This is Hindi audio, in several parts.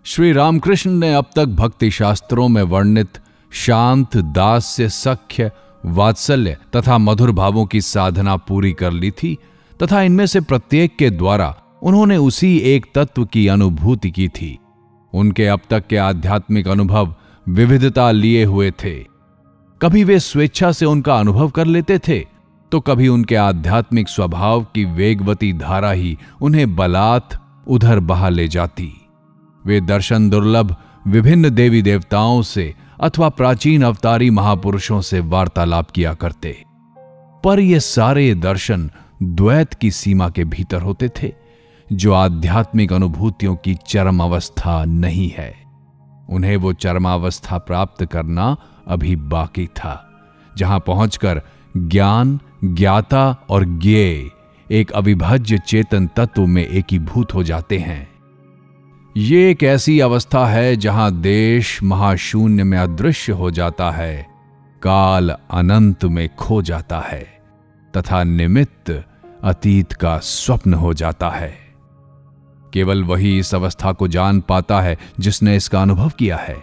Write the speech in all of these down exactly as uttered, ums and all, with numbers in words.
श्री रामकृष्ण ने अब तक भक्ति शास्त्रों में वर्णित शांत, दास्य, सख्य, वात्सल्य तथा मधुर भावों की साधना पूरी कर ली थी तथा इनमें से प्रत्येक के द्वारा उन्होंने उसी एक तत्व की अनुभूति की थी। उनके अब तक के आध्यात्मिक अनुभव विविधता लिए हुए थे। कभी वे स्वेच्छा से उनका अनुभव कर लेते थे तो कभी उनके आध्यात्मिक स्वभाव की वेगवती धारा ही उन्हें बलात् उधर बहा ले जाती। वे दर्शन दुर्लभ विभिन्न देवी देवताओं से अथवा प्राचीन अवतारी महापुरुषों से वार्तालाप किया करते, पर ये सारे दर्शन द्वैत की सीमा के भीतर होते थे, जो आध्यात्मिक अनुभूतियों की चरम अवस्था नहीं है। उन्हें वो चरमावस्था प्राप्त करना अभी बाकी था, जहां पहुंचकर ज्ञान, ज्ञाता और ज्ञेय एक अविभाज्य चेतन तत्व में एकीभूत हो जाते हैं। ये एक ऐसी अवस्था है जहां देश महाशून्य में अदृश्य हो जाता है, काल अनंत में खो जाता है तथा निमित्त अतीत का स्वप्न हो जाता है। केवल वही इस अवस्था को जान पाता है जिसने इसका अनुभव किया है।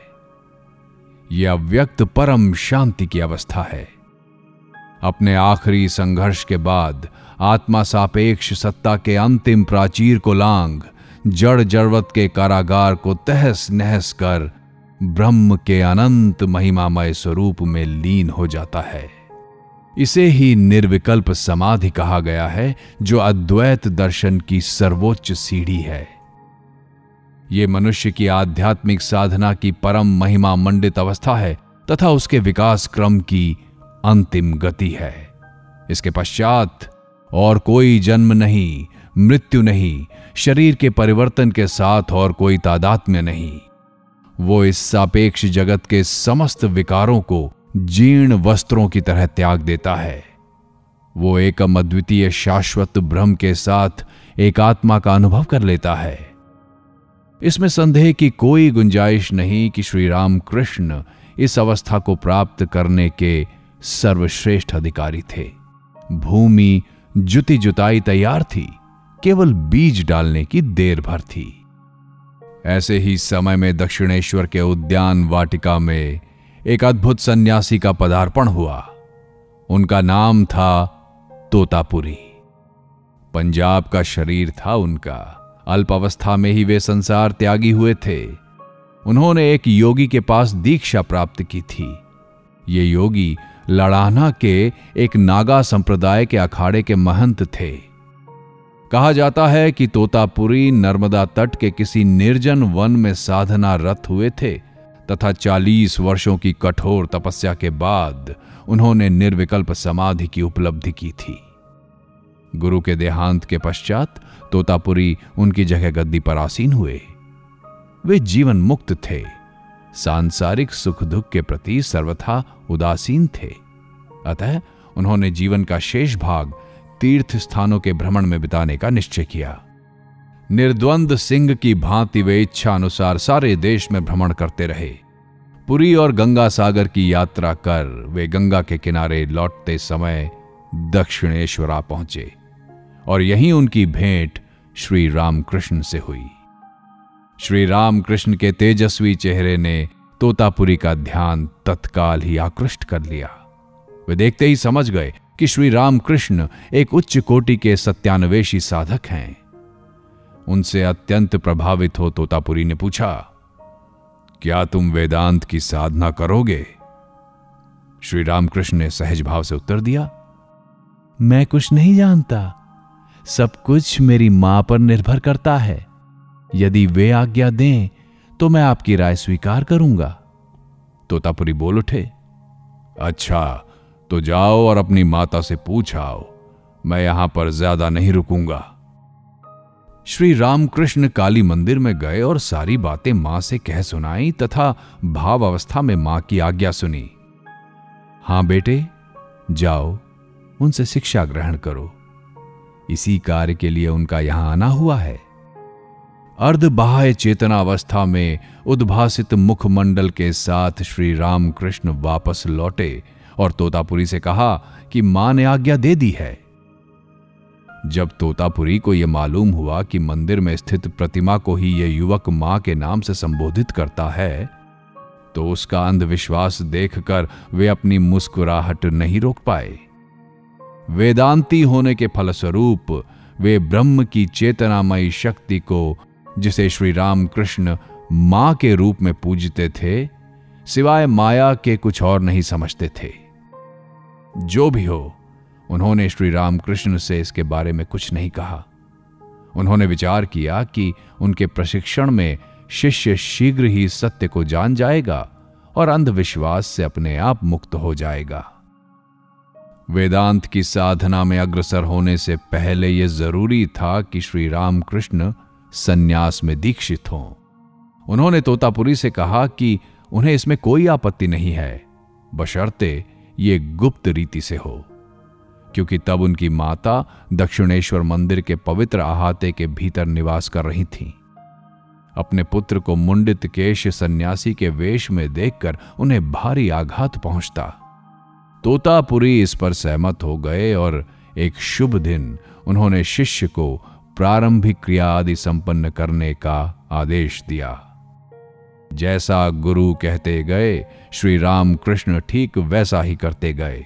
यह अव्यक्त परम शांति की अवस्था है। अपने आखिरी संघर्ष के बाद आत्मा सापेक्ष सत्ता के अंतिम प्राचीर को लांघ जड़ जड़वत के कारागार को तहस नहस कर ब्रह्म के अनंत महिमामय स्वरूप में लीन हो जाता है। इसे ही निर्विकल्प समाधि कहा गया है, जो अद्वैत दर्शन की सर्वोच्च सीढ़ी है। यह मनुष्य की आध्यात्मिक साधना की परम महिमा मंडित अवस्था है तथा उसके विकास क्रम की अंतिम गति है। इसके पश्चात और कोई जन्म नहीं, मृत्यु नहीं, शरीर के परिवर्तन के साथ और कोई तादात्म्य नहीं। वो इस सापेक्ष जगत के समस्त विकारों को जीर्ण वस्त्रों की तरह त्याग देता है। वो एकम अद्वितीय शाश्वत ब्रह्म के साथ एक आत्मा का अनुभव कर लेता है। इसमें संदेह की कोई गुंजाइश नहीं कि श्री राम कृष्ण इस अवस्था को प्राप्त करने के सर्वश्रेष्ठ अधिकारी थे। भूमि जुती जुताई तैयार थी, केवल बीज डालने की देर भर थी। ऐसे ही समय में दक्षिणेश्वर के उद्यान वाटिका में एक अद्भुत सन्यासी का पदार्पण हुआ। उनका नाम था तोतापुरी। पंजाब का शरीर था उनका। अल्प अवस्था में ही वे संसार त्यागी हुए थे। उन्होंने एक योगी के पास दीक्षा प्राप्त की थी। ये योगी लड़ाना के एक नागा संप्रदाय के अखाड़े के महंत थे। कहा जाता है कि तोतापुरी नर्मदा तट के किसी निर्जन वन में साधना रत हुए थे तथा चालीस वर्षों की कठोर तपस्या के बाद उन्होंने निर्विकल्प समाधि की उपलब्धि की थी। गुरु के देहांत के पश्चात तोतापुरी उनकी जगह गद्दी पर आसीन हुए। वे जीवन मुक्त थे, सांसारिक सुख दुख के प्रति सर्वथा उदासीन थे। अतः उन्होंने जीवन का शेष भाग तीर्थ स्थानों के भ्रमण में बिताने का निश्चय किया। निर्द्वंद सिंह की भांति वे इच्छा अनुसार सारे देश में भ्रमण करते रहे। पुरी और गंगा सागर की यात्रा कर वे गंगा के किनारे लौटते समय दक्षिणेश्वर आ पहुंचे और यहीं उनकी भेंट श्री रामकृष्ण से हुई। श्री रामकृष्ण के तेजस्वी चेहरे ने तोतापुरी का ध्यान तत्काल ही आकृष्ट कर लिया। वे देखते ही समझ गए कि श्री रामकृष्ण एक उच्च कोटि के सत्यान्वेषी साधक हैं। उनसे अत्यंत प्रभावित हो तोतापुरी ने पूछा, क्या तुम वेदांत की साधना करोगे? श्री रामकृष्ण ने सहज भाव से उत्तर दिया, मैं कुछ नहीं जानता। सब कुछ मेरी मां पर निर्भर करता है। यदि वे आज्ञा दें तो मैं आपकी राय स्वीकार करूंगा। तोतापुरी बोल उठे, अच्छा तो जाओ और अपनी माता से पूछ आओ। मैं यहां पर ज्यादा नहीं रुकूंगा। श्री रामकृष्ण काली मंदिर में गए और सारी बातें मां से कह सुनाई तथा भाव अवस्था में मां की आज्ञा सुनी। हां बेटे, जाओ उनसे शिक्षा ग्रहण करो। इसी कार्य के लिए उनका यहां आना हुआ है। अर्धबाह्य चेतनावस्था में उद्भासित मुखमंडल के साथ श्री रामकृष्ण वापस लौटे और तोतापुरी से कहा कि मां ने आज्ञा दे दी है। जब तोतापुरी को यह मालूम हुआ कि मंदिर में स्थित प्रतिमा को ही यह युवक मां के नाम से संबोधित करता है, तो उसका अंधविश्वास देखकर वे अपनी मुस्कुराहट नहीं रोक पाए। वेदांती होने के फलस्वरूप वे ब्रह्म की चेतनामयी शक्ति को, जिसे श्री रामकृष्ण मां के रूप में पूजते थे, सिवाय माया के कुछ और नहीं समझते थे। जो भी हो, उन्होंने श्री रामकृष्ण से इसके बारे में कुछ नहीं कहा। उन्होंने विचार किया कि उनके प्रशिक्षण में शिष्य शीघ्र ही सत्य को जान जाएगा और अंधविश्वास से अपने आप मुक्त हो जाएगा। वेदांत की साधना में अग्रसर होने से पहले यह जरूरी था कि श्री रामकृष्ण संन्यास में दीक्षित हों। उन्होंने तोतापुरी से कहा कि उन्हें इसमें कोई आपत्ति नहीं है, बशर्ते ये गुप्त रीति से हो, क्योंकि तब उनकी माता दक्षिणेश्वर मंदिर के पवित्र अहाते के भीतर निवास कर रही थीं। अपने पुत्र को मुंडित केश सन्यासी के वेश में देखकर उन्हें भारी आघात पहुंचता। तोतापुरी इस पर सहमत हो गए और एक शुभ दिन उन्होंने शिष्य को प्रारंभिक क्रिया आदि संपन्न करने का आदेश दिया। जैसा गुरु कहते गए, श्री रामकृष्ण ठीक वैसा ही करते गए।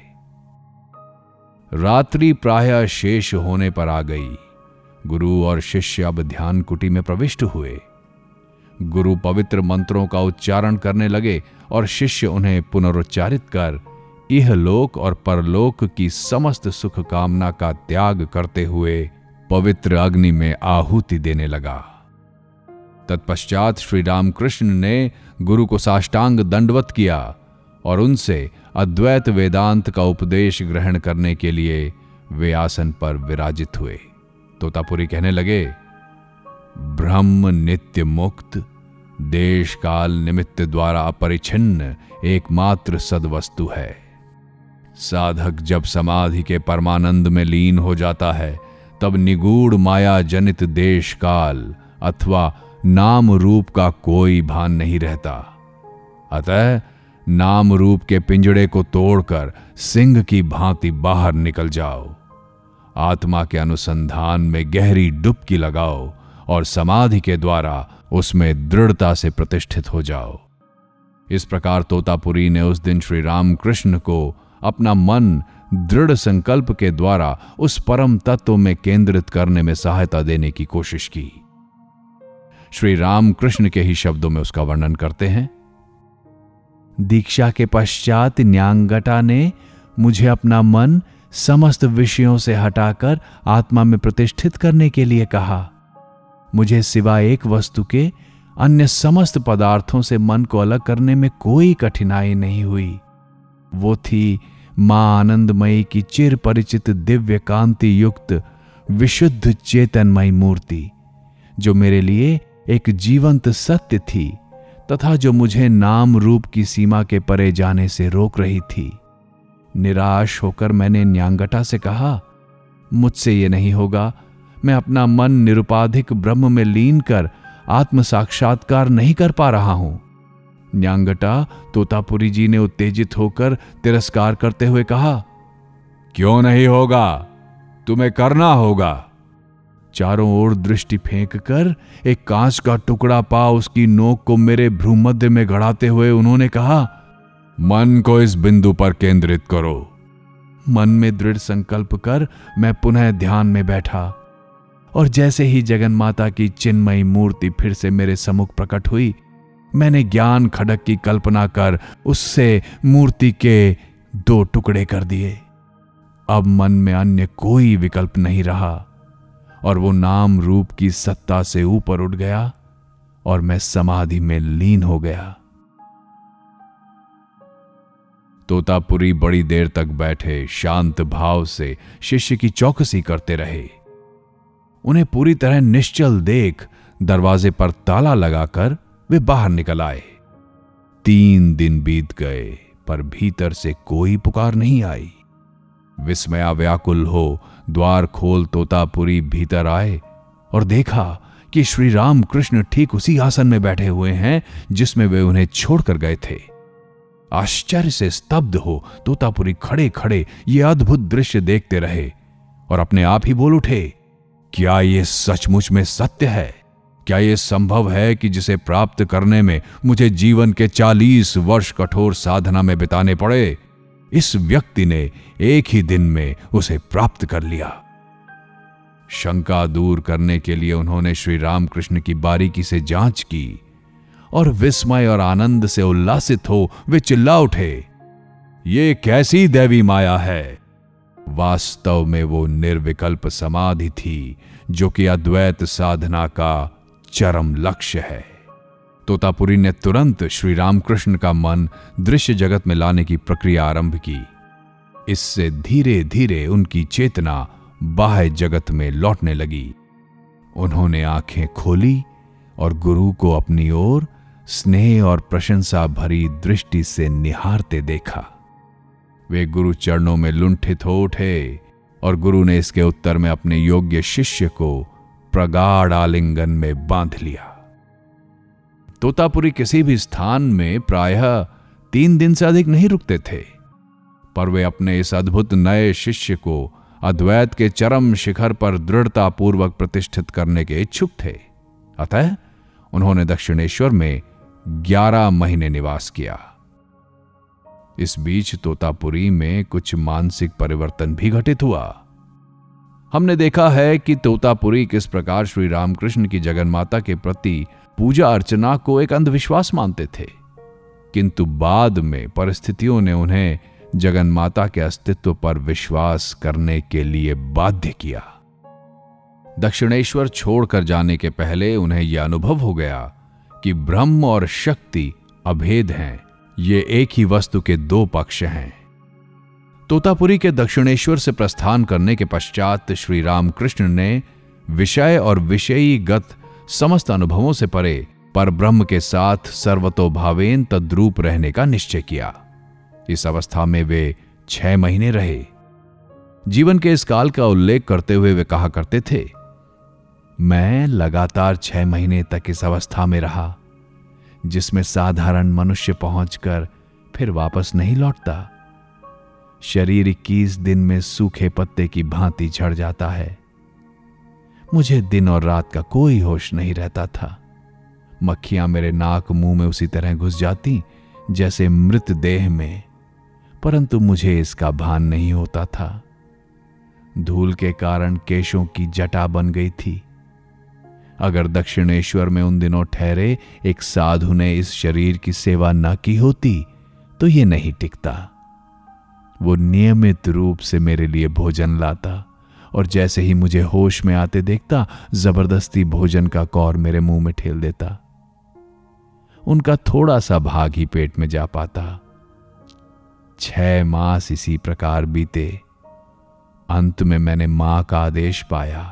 रात्रि प्रायः शेष होने पर आ गई। गुरु और शिष्य अब ध्यान कुटी में प्रविष्ट हुए। गुरु पवित्र मंत्रों का उच्चारण करने लगे और शिष्य उन्हें पुनरुच्चारित कर इहलोक और परलोक की समस्त सुख कामना का त्याग करते हुए पवित्र अग्नि में आहुति देने लगा। तत्पश्चात श्री रामकृष्ण ने गुरु को साष्टांग दंडवत किया और उनसे अद्वैत वेदांत का उपदेश ग्रहण करने के लिए वे आसन पर विराजित हुए। तोतापुरी कहने लगे, ब्रह्म नित्य मुक्त, देश काल निमित्त द्वारा अपरिछिन्न एकमात्र सद्वस्तु है। साधक जब समाधि के परमानंद में लीन हो जाता है, तब निगूढ़ माया जनित देश काल अथवा नाम रूप का कोई भान नहीं रहता। अतः नाम रूप के पिंजड़े को तोड़कर सिंह की भांति बाहर निकल जाओ। आत्मा के अनुसंधान में गहरी डुबकी लगाओ और समाधि के द्वारा उसमें दृढ़ता से प्रतिष्ठित हो जाओ। इस प्रकार तोतापुरी ने उस दिन श्री रामकृष्ण को अपना मन दृढ़ संकल्प के द्वारा उस परम तत्व में केंद्रित करने में सहायता देने की कोशिश की। श्री रामकृष्ण के ही शब्दों में उसका वर्णन करते हैं। दीक्षा के पश्चात न्यांगटा ने मुझे अपना मन समस्त विषयों से हटाकर आत्मा में प्रतिष्ठित करने के लिए कहा। मुझे सिवाय एक वस्तु के अन्य समस्त पदार्थों से मन को अलग करने में कोई कठिनाई नहीं हुई। वो थी मां आनंदमयी की चिर परिचित दिव्य कांति युक्त विशुद्ध चेतनमयी मूर्ति, जो मेरे लिए एक जीवंत सत्य थी तथा जो मुझे नाम रूप की सीमा के परे जाने से रोक रही थी। निराश होकर मैंने न्यांगटा से कहा, मुझसे ये नहीं होगा। मैं अपना मन निरुपाधिक ब्रह्म में लीन कर आत्म साक्षात्कार नहीं कर पा रहा हूं। न्यांगटा, तोतापुरी जी ने उत्तेजित होकर तिरस्कार करते हुए कहा, क्यों नहीं होगा, तुम्हें करना होगा। चारों ओर दृष्टि फेंककर एक कांच का टुकड़ा पा उसकी नोक को मेरे भ्रूमध्य में गड़ाते हुए उन्होंने कहा, मन को इस बिंदु पर केंद्रित करो। मन में दृढ़ संकल्प कर मैं पुनः ध्यान में बैठा और जैसे ही जगन माता की चिन्मयी मूर्ति फिर से मेरे सम्मुख प्रकट हुई, मैंने ज्ञान खड़क की कल्पना कर उससे मूर्ति के दो टुकड़े कर दिए। अब मन में अन्य कोई विकल्प नहीं रहा और वो नाम रूप की सत्ता से ऊपर उठ गया और मैं समाधि में लीन हो गया। तोतापुरी बड़ी देर तक बैठे शांत भाव से शिष्य की चौकसी करते रहे। उन्हें पूरी तरह निश्चल देख दरवाजे पर ताला लगाकर वे बाहर निकल आए। तीन दिन बीत गए पर भीतर से कोई पुकार नहीं आई। विस्मया व्याकुल हो द्वार खोल तोतापुरी भीतर आए और देखा कि श्री रामकृष्ण ठीक उसी आसन में बैठे हुए हैं जिसमें वे उन्हें छोड़कर गए थे। आश्चर्य से स्तब्ध हो तोतापुरी खड़े खड़े ये अद्भुत दृश्य देखते रहे और अपने आप ही बोल उठे, क्या ये सचमुच में सत्य है? क्या यह संभव है कि जिसे प्राप्त करने में मुझे जीवन के चालीस वर्ष कठोर साधना में बिताने पड़े, इस व्यक्ति ने एक ही दिन में उसे प्राप्त कर लिया? शंका दूर करने के लिए उन्होंने श्री रामकृष्ण की बारीकी से जांच की और विस्मय और आनंद से उल्लासित हो वे चिल्ला उठे, ये कैसी दैवी माया है? वास्तव में वो निर्विकल्प समाधि थी, जो कि अद्वैत साधना का चरम लक्ष्य है। तोतापुरी ने तुरंत श्री रामकृष्ण का मन दृश्य जगत में लाने की प्रक्रिया आरंभ की। इससे धीरे धीरे उनकी चेतना बाह्य जगत में लौटने लगी। उन्होंने आंखें खोली और गुरु को अपनी ओर स्नेह और प्रशंसा भरी दृष्टि से निहारते देखा। वे गुरु चरणों में लुंठित हो उठे और गुरु ने इसके उत्तर में अपने योग्य शिष्य को प्रगाढ़ आलिंगन में बांध लिया। तोतापुरी किसी भी स्थान में प्रायः तीन दिन से अधिक नहीं रुकते थे, पर वे अपने इस अद्भुत नए शिष्य को अद्वैत के चरम शिखर पर दृढ़ता पूर्वक प्रतिष्ठित करने के इच्छुक थे। अतः उन्होंने दक्षिणेश्वर में ग्यारह महीने निवास किया। इस बीच तोतापुरी में कुछ मानसिक परिवर्तन भी घटित हुआ। हमने देखा है कि तोतापुरी किस प्रकार श्री रामकृष्ण की जगन्माता के प्रति पूजा अर्चना को एक अंधविश्वास मानते थे, किंतु बाद में परिस्थितियों ने उन्हें जगन्माता के अस्तित्व पर विश्वास करने के लिए बाध्य किया। दक्षिणेश्वर छोड़कर जाने के पहले उन्हें यह अनुभव हो गया कि ब्रह्म और शक्ति अभेद हैं, ये एक ही वस्तु के दो पक्ष हैं। तोतापुरी के दक्षिणेश्वर से प्रस्थान करने के पश्चात श्री रामकृष्ण ने विषय और विषयीगत समस्त अनुभवों से परे पर ब्रह्म के साथ सर्वतोभावेन तद्रूप रहने का निश्चय किया। इस अवस्था में वे छह महीने रहे। जीवन के इस काल का उल्लेख करते हुए वे कहा करते थे, मैं लगातार छह महीने तक इस अवस्था में रहा जिसमें साधारण मनुष्य पहुंचकर फिर वापस नहीं लौटता। शरीर इक्कीस दिन में सूखे पत्ते की भांति झड़ जाता है। मुझे दिन और रात का कोई होश नहीं रहता था। मक्खियां मेरे नाक मुंह में उसी तरह घुस जाती जैसे मृत देह में, परंतु मुझे इसका भान नहीं होता था। धूल के कारण केशों की जटा बन गई थी। अगर दक्षिणेश्वर में उन दिनों ठहरे एक साधु ने इस शरीर की सेवा न की होती तो ये नहीं टिकता। वो नियमित रूप से मेरे लिए भोजन लाता और जैसे ही मुझे होश में आते देखता जबरदस्ती भोजन का कौर मेरे मुंह में ठेल देता। उनका थोड़ा सा भाग ही पेट में जा पाता। छह मास इसी प्रकार बीते। अंत में मैंने मां का आदेश पाया,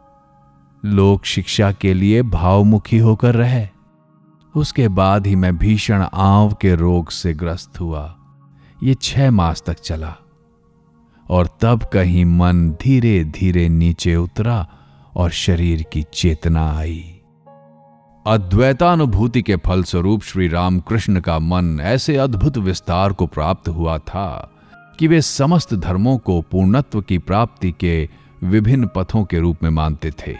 लोक शिक्षा के लिए भावमुखी होकर रहे। उसके बाद ही मैं भीषण आंव के रोग से ग्रस्त हुआ। ये छह मास तक चला और तब कहीं मन धीरे धीरे नीचे उतरा और शरीर की चेतना आई। अद्वैतानुभूति के फलस्वरूप श्री रामकृष्ण का मन ऐसे अद्भुत विस्तार को प्राप्त हुआ था कि वे समस्त धर्मों को पूर्णत्व की प्राप्ति के विभिन्न पथों के रूप में मानते थे।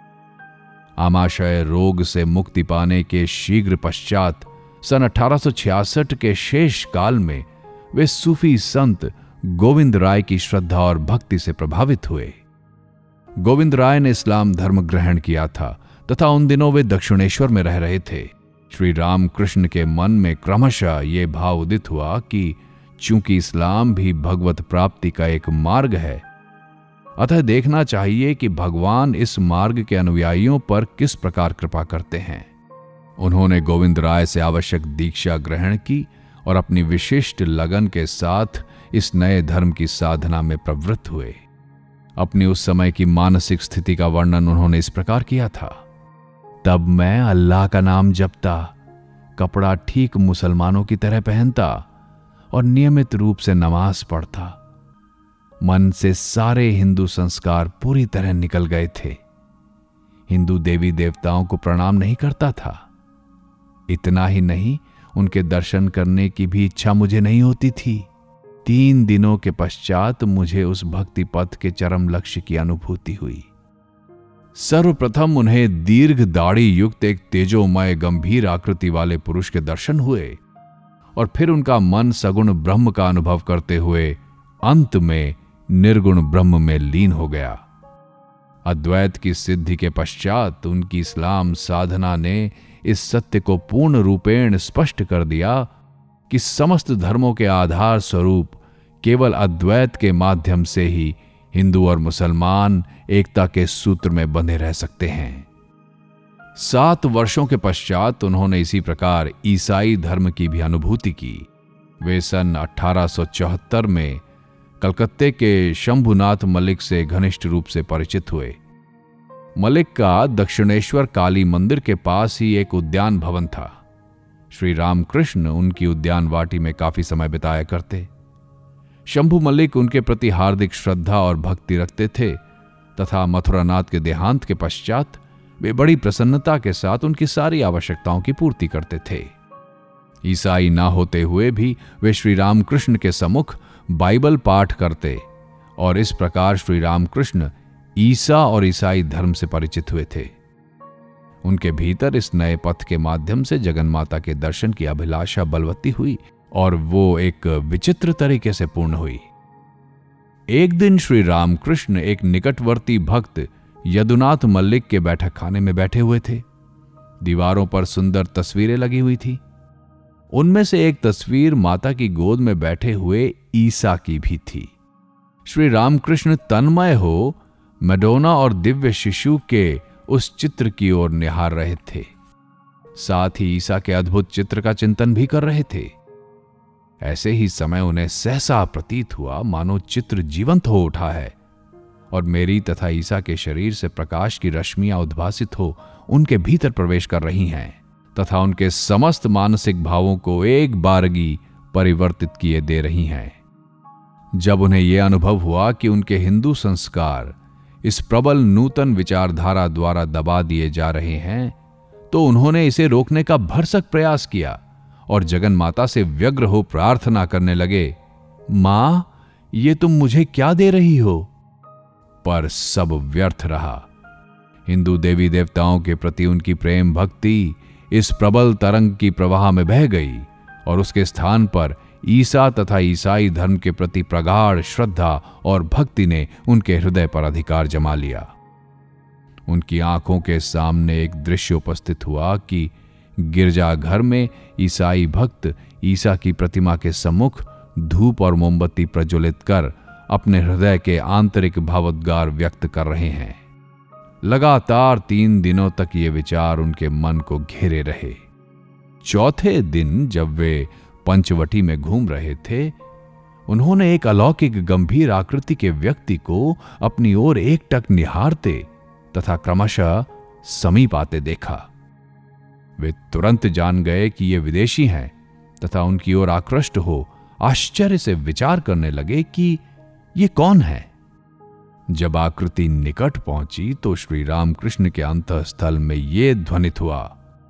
आमाशय रोग से मुक्ति पाने के शीघ्र पश्चात सन अठारह सौ छियासठ के शेष काल में वे सूफी संत गोविंद राय की श्रद्धा और भक्ति से प्रभावित हुए। गोविंद राय ने इस्लाम धर्म ग्रहण किया था तथा उन दिनों वे दक्षिणेश्वर में रह रहे थे। श्री रामकृष्ण के मन में क्रमशः ये भाव उदित हुआ कि चूंकि इस्लाम भी भगवत प्राप्ति का एक मार्ग है, अतः देखना चाहिए कि भगवान इस मार्ग के अनुयायियों पर किस प्रकार कृपा करते हैं। उन्होंने गोविंद राय से आवश्यक दीक्षा ग्रहण की और अपनी विशिष्ट लगन के साथ इस नए धर्म की साधना में प्रवृत्त हुए। अपनी उस समय की मानसिक स्थिति का वर्णन उन्होंने इस प्रकार किया था, तब मैं अल्लाह का नाम जपता, कपड़ा ठीक मुसलमानों की तरह पहनता और नियमित रूप से नमाज पढ़ता। मन से सारे हिंदू संस्कार पूरी तरह निकल गए थे। हिंदू देवी देवताओं को प्रणाम नहीं करता था। इतना ही नहीं, उनके दर्शन करने की भी इच्छा मुझे नहीं होती थी। तीन दिनों के पश्चात मुझे उस भक्ति पथ के चरम लक्ष्य की अनुभूति हुई। सर्वप्रथम उन्हें दीर्घ दाढ़ी युक्त एक तेजोमय गंभीर आकृति वाले पुरुष के दर्शन हुए और फिर उनका मन सगुण ब्रह्म का अनुभव करते हुए अंत में निर्गुण ब्रह्म में लीन हो गया। अद्वैत की सिद्धि के पश्चात उनकी इस्लाम साधना ने इस सत्य को पूर्ण रूपेण स्पष्ट कर दिया कि समस्त धर्मों के आधार स्वरूप केवल अद्वैत के माध्यम से ही हिंदू और मुसलमान एकता के सूत्र में बंधे रह सकते हैं। सात वर्षों के पश्चात उन्होंने इसी प्रकार ईसाई धर्म की भी अनुभूति की। वे सन अठारह सौ चौहत्तर में कलकत्ते के शंभुनाथ मलिक से घनिष्ठ रूप से परिचित हुए। मलिक का दक्षिणेश्वर काली मंदिर के पास ही एक उद्यान भवन था। श्री रामकृष्ण उनकी उद्यान वाटी में काफी समय बिताया करते। शंभु मलिक उनके प्रति हार्दिक श्रद्धा और भक्ति रखते थे तथा मथुरानाथ के देहांत के पश्चात वे बड़ी प्रसन्नता के साथ उनकी सारी आवश्यकताओं की पूर्ति करते थे। ईसाई ना होते हुए भी वे श्री रामकृष्ण के सम्मुख बाइबल पाठ करते और इस प्रकार श्री रामकृष्ण ईसा और ईसाई धर्म से परिचित हुए थे। उनके भीतर इस नए पथ के माध्यम से जगन्माता के दर्शन की अभिलाषा बलवती हुई और वो एक विचित्र तरीके से पूर्ण हुई। एक दिन श्री रामकृष्ण एक निकटवर्ती भक्त यदुनाथ मल्लिक के बैठक खाने में बैठे हुए थे। दीवारों पर सुंदर तस्वीरें लगी हुई थी। उनमें से एक तस्वीर माता की गोद में बैठे हुए ईसा की भी थी। श्री रामकृष्ण तन्मय हो मैडोना और दिव्य शिशु के उस चित्र की ओर निहार रहे थे। साथ ही ईसा के अद्भुत चित्र का चिंतन भी कर रहे थे। ऐसे ही समय उन्हें सहसा प्रतीत हुआ मानो चित्र जीवंत हो उठा है और मेरी तथा ईसा के शरीर से प्रकाश की रश्मियां उद्भासित हो उनके भीतर प्रवेश कर रही हैं तथा उनके समस्त मानसिक भावों को एक बारगी परिवर्तित किए दे रही हैं। जब उन्हें यह अनुभव हुआ कि उनके हिंदू संस्कार इस प्रबल नूतन विचारधारा द्वारा दबा दिए जा रहे हैं, तो उन्होंने इसे रोकने का भरसक प्रयास किया और जगन माता से व्यग्र हो प्रार्थना करने लगे, मां, ये तुम मुझे क्या दे रही हो? पर सब व्यर्थ रहा। हिंदू देवी देवताओं के प्रति उनकी प्रेम भक्ति इस प्रबल तरंग की प्रवाह में बह गई और उसके स्थान पर ईसा तथा ईसाई धर्म के प्रति प्रगाढ़ श्रद्धा और भक्ति ने उनके हृदय पर अधिकार जमा लिया। उनकी आंखों के सामने एक दृश्य उपस्थित हुआ कि गिरजाघर में ईसाई भक्त ईसा की प्रतिमा के सम्मुख धूप और मोमबत्ती प्रज्वलित कर अपने हृदय के आंतरिक भावोद्गार व्यक्त कर रहे हैं। लगातार तीन दिनों तक ये विचार उनके मन को घेरे रहे। चौथे दिन जब वे पंचवटी में घूम रहे थे, उन्होंने एक अलौकिक गंभीर आकृति के व्यक्ति को अपनी ओर एकटक निहारते तथा क्रमशः समीप आते देखा। वे तुरंत जान गए कि ये विदेशी हैं तथा उनकी ओर आकृष्ट हो आश्चर्य से विचार करने लगे कि ये कौन है। जब आकृति निकट पहुंची तो श्री रामकृष्ण के अंतःस्थल में यह ध्वनित हुआ,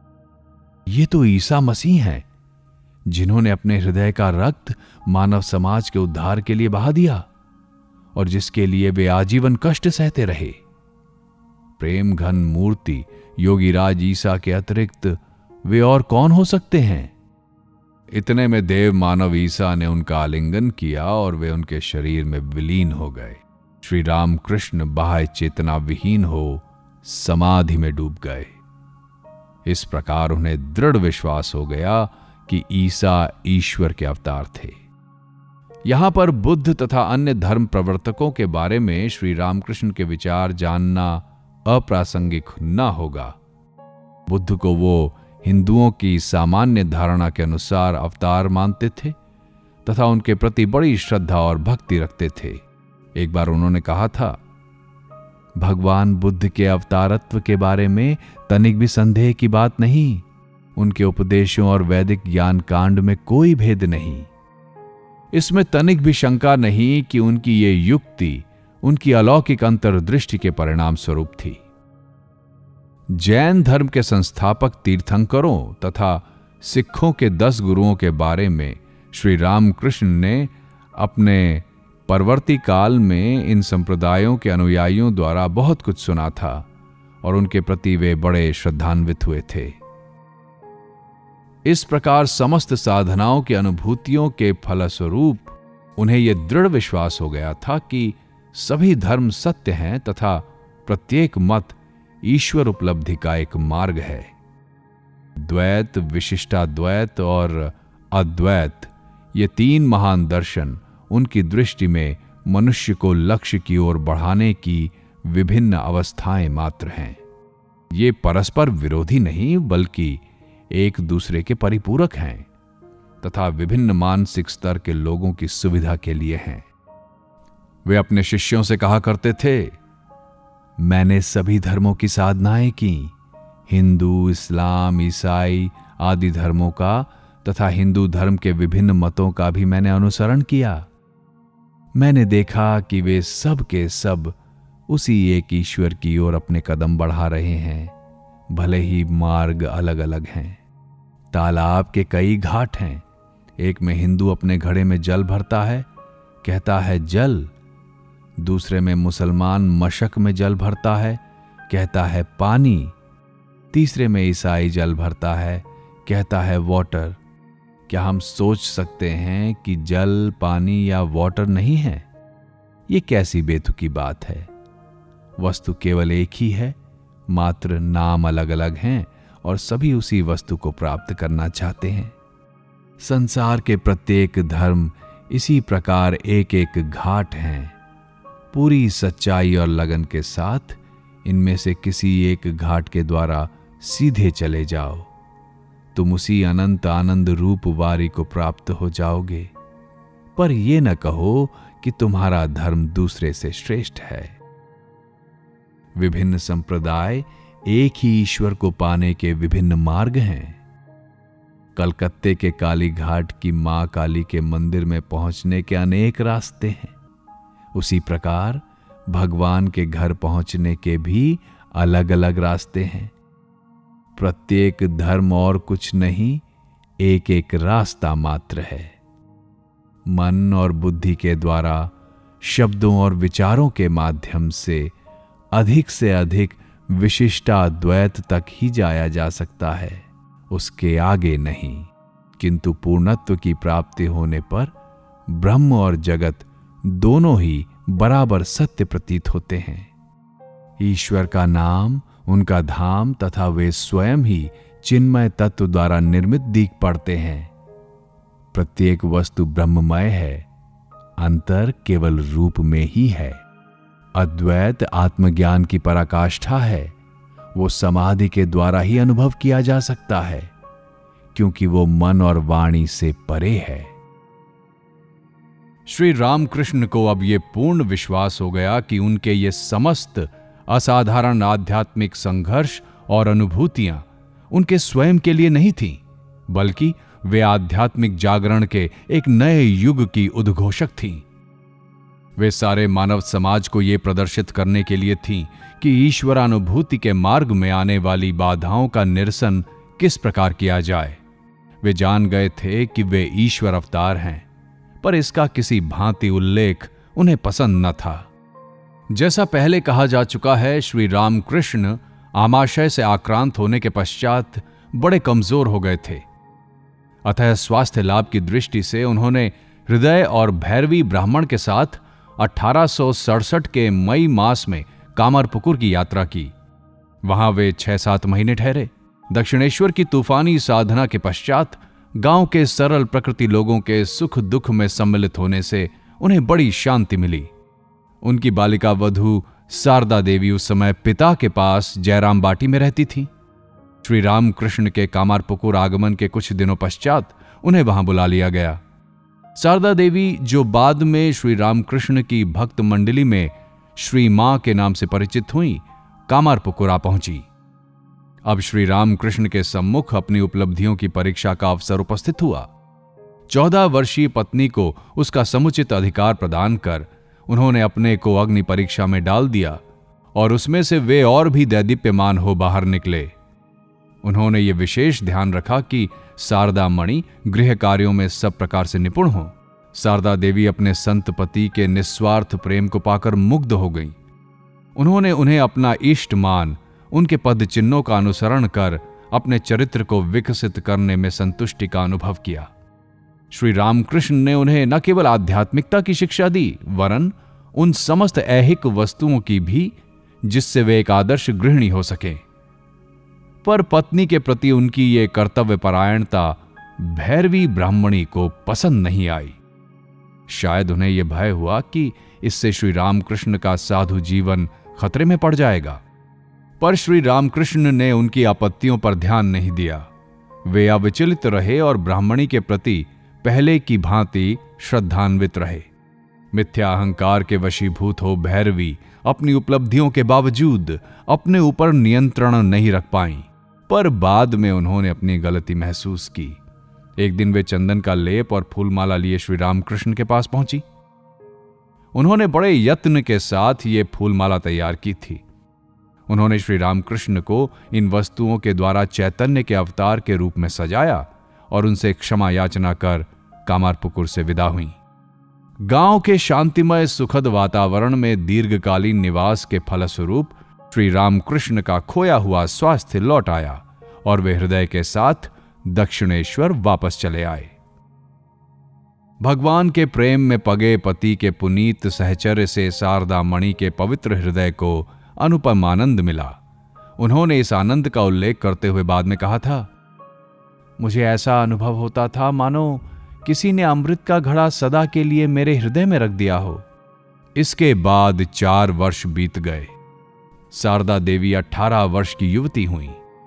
ये तो ईसा मसीह हैं, जिन्होंने अपने हृदय का रक्त मानव समाज के उद्धार के लिए बहा दिया और जिसके लिए वे आजीवन कष्ट सहते रहे। प्रेम घन मूर्ति योगीराज ईसा के अतिरिक्त वे और कौन हो सकते हैं? इतने में देव मानव ईसा ने उनका आलिंगन किया और वे उनके शरीर में विलीन हो गए। श्री रामकृष्ण बाह्य चेतना विहीन हो समाधि में डूब गए। इस प्रकार उन्हें दृढ़ विश्वास हो गया कि ईसा ईश्वर के अवतार थे। यहां पर बुद्ध तथा अन्य धर्म प्रवर्तकों के बारे में श्री रामकृष्ण के विचार जानना अप्रासंगिक न होगा। बुद्ध को वो हिंदुओं की सामान्य धारणा के अनुसार अवतार मानते थे तथा उनके प्रति बड़ी श्रद्धा और भक्ति रखते थे। एक बार उन्होंने कहा था, भगवान बुद्ध के अवतारत्व के बारे में तनिक भी संदेह की बात नहीं। उनके उपदेशों और वैदिक ज्ञान कांड में कोई भेद नहीं। इसमें तनिक भी शंका नहीं कि उनकी ये युक्ति उनकी अलौकिक अंतर्दृष्टि के परिणाम स्वरूप थी। जैन धर्म के संस्थापक तीर्थंकरों तथा सिखों के दस गुरुओं के बारे में श्री रामकृष्ण ने अपने परवर्ती काल में इन संप्रदायों के अनुयायियों द्वारा बहुत कुछ सुना था और उनके प्रति वे बड़े श्रद्धान्वित हुए थे। इस प्रकार समस्त साधनाओं की अनुभूतियों के फलस्वरूप उन्हें यह दृढ़ विश्वास हो गया था कि सभी धर्म सत्य हैं तथा प्रत्येक मत ईश्वर उपलब्धि का एक मार्ग है। द्वैत, विशिष्टाद्वैत और अद्वैत, ये तीन महान दर्शन उनकी दृष्टि में मनुष्य को लक्ष्य की ओर बढ़ाने की विभिन्न अवस्थाएं मात्र हैं। ये परस्पर विरोधी नहीं बल्कि एक दूसरे के परिपूरक हैं तथा विभिन्न मानसिक स्तर के लोगों की सुविधा के लिए हैं। वे अपने शिष्यों से कहा करते थे, मैंने सभी धर्मों की साधनाएं की, हिंदू, इस्लाम, ईसाई आदि धर्मों का तथा हिंदू धर्म के विभिन्न मतों का भी मैंने अनुसरण किया। मैंने देखा कि वे सब के सब उसी एक ईश्वर की ओर अपने कदम बढ़ा रहे हैं, भले ही मार्ग अलग अलग हैं। तालाब के कई घाट हैं। एक में हिंदू अपने घड़े में जल भरता है, कहता है जल। दूसरे में मुसलमान मशक में जल भरता है, कहता है पानी। तीसरे में ईसाई जल भरता है, कहता है वाटर। क्या हम सोच सकते हैं कि जल, पानी या वाटर नहीं है? ये कैसी बेतुकी बात है। वस्तु केवल एक ही है, मात्र नाम अलग अलग हैं और सभी उसी वस्तु को प्राप्त करना चाहते हैं। संसार के प्रत्येक धर्म इसी प्रकार एक एक घाट हैं। पूरी सच्चाई और लगन के साथ इनमें से किसी एक घाट के द्वारा सीधे चले जाओ, तुम उसी अनंत आनंद रूप वारी को प्राप्त हो जाओगे। पर यह न कहो कि तुम्हारा धर्म दूसरे से श्रेष्ठ है। विभिन्न संप्रदाय एक ही ईश्वर को पाने के विभिन्न मार्ग हैं। कलकत्ते के काली घाट की मां काली के मंदिर में पहुंचने के अनेक रास्ते हैं। उसी प्रकार भगवान के घर पहुंचने के भी अलग अलग रास्ते हैं। प्रत्येक धर्म और कुछ नहीं, एक एक रास्ता मात्र है। मन और बुद्धि के द्वारा शब्दों और विचारों के माध्यम से अधिक से अधिक विशिष्टाद्वैत तक ही जाया जा सकता है, उसके आगे नहीं। किंतु पूर्णत्व की प्राप्ति होने पर ब्रह्म और जगत दोनों ही बराबर सत्य प्रतीत होते हैं। ईश्वर का नाम, उनका धाम तथा वे स्वयं ही चिन्मय तत्व द्वारा निर्मित दीख पड़ते हैं। प्रत्येक वस्तु ब्रह्ममय है, अंतर केवल रूप में ही है। अद्वैत आत्मज्ञान की पराकाष्ठा है। वो समाधि के द्वारा ही अनुभव किया जा सकता है, क्योंकि वो मन और वाणी से परे है। श्री रामकृष्ण को अब यह पूर्ण विश्वास हो गया कि उनके ये समस्त असाधारण आध्यात्मिक संघर्ष और अनुभूतियां उनके स्वयं के लिए नहीं थीं, बल्कि वे आध्यात्मिक जागरण के एक नए युग की उद्घोषक थीं। वे सारे मानव समाज को यह प्रदर्शित करने के लिए थीं कि ईश्वरानुभूति के मार्ग में आने वाली बाधाओं का निरसन किस प्रकार किया जाए। वे जान गए थे कि वे ईश्वर अवतार हैं, पर इसका किसी भांति उल्लेख उन्हें पसंद न था। जैसा पहले कहा जा चुका है, श्री रामकृष्ण आमाशय से आक्रांत होने के पश्चात बड़े कमजोर हो गए थे। अतः स्वास्थ्य लाभ की दृष्टि से उन्होंने हृदय और भैरवी ब्राह्मण के साथ अठारह सौ सड़सठ के मई मास में कामरपुकुर की यात्रा की। वहां वे छह सात महीने ठहरे। दक्षिणेश्वर की तूफानी साधना के पश्चात गांव के सरल प्रकृति लोगों के सुख दुख में सम्मिलित होने से उन्हें बड़ी शांति मिली। उनकी बालिका वधू शारदा देवी उस समय पिता के पास जयराम बाटी में रहती थी। श्री रामकृष्ण के कामरपुकुर आगमन के कुछ दिनों पश्चात उन्हें वहां बुला लिया गया। शारदा देवी, जो बाद में श्री रामकृष्ण की भक्त मंडली में श्री मां के नाम से परिचित हुई, कामरपुकुर आ पहुंची। अब श्री रामकृष्ण के सम्मुख अपनी उपलब्धियों की परीक्षा का अवसर उपस्थित हुआ। चौदह वर्षीय पत्नी को उसका समुचित अधिकार प्रदान कर उन्होंने अपने को अग्नि परीक्षा में डाल दिया और उसमें से वे और भी दैदीप्यमान हो बाहर निकले। उन्होंने ये विशेष ध्यान रखा कि शारदा मणि गृह कार्यों में सब प्रकार से निपुण हो शारदा देवी अपने संत पति के निस्वार्थ प्रेम को पाकर मुग्ध हो गईं। उन्होंने उन्हें अपना इष्ट मान उनके पद चिन्हों का अनुसरण कर अपने चरित्र को विकसित करने में संतुष्टि का अनुभव किया। श्री रामकृष्ण ने उन्हें न केवल आध्यात्मिकता की शिक्षा दी, वरन उन समस्त ऐहिक वस्तुओं की भी जिससे वे एक आदर्श गृहिणी हो सके। पर पत्नी के प्रति उनकी ये कर्तव्यपरायणता भैरवी ब्राह्मणी को पसंद नहीं आई। शायद उन्हें यह भय हुआ कि इससे श्री रामकृष्ण का साधु जीवन खतरे में पड़ जाएगा। पर श्री रामकृष्ण ने उनकी आपत्तियों पर ध्यान नहीं दिया। वे अविचलित रहे और ब्राह्मणी के प्रति पहले की भांति श्रद्धान्वित रहे। मिथ्या अहंकार के वशीभूत हो भैरवी अपनी उपलब्धियों के बावजूद अपने ऊपर नियंत्रण नहीं रख पाईं, पर बाद में उन्होंने अपनी गलती महसूस की। एक दिन वे चंदन का लेप और फूलमाला लिए श्री रामकृष्ण के पास पहुंची। उन्होंने बड़े यत्न के साथ ये फूलमाला तैयार की थी। उन्होंने श्री रामकृष्ण को इन वस्तुओं के द्वारा चैतन्य के अवतार के रूप में सजाया और उनसे क्षमा याचना कर कामारपुकुर से विदा हुई। गांव के शांतिमय सुखद वातावरण में दीर्घकालीन निवास के फलस्वरूप श्री रामकृष्ण का खोया हुआ स्वास्थ्य लौट आया और वे हृदय के साथ दक्षिणेश्वर वापस चले आए। भगवान के प्रेम में पगे पति के पुनीत सहचर्य से शारदा मणि के पवित्र हृदय को अनुपम आनंद मिला। उन्होंने इस आनंद का उल्लेख करते हुए बाद में कहा था, मुझे ऐसा अनुभव होता था मानो किसी ने अमृत का घड़ा सदा के लिए मेरे हृदय में रख दिया हो। इसके बाद चार वर्ष बीत गए। शारदा देवी अठारह वर्ष की युवती हुई।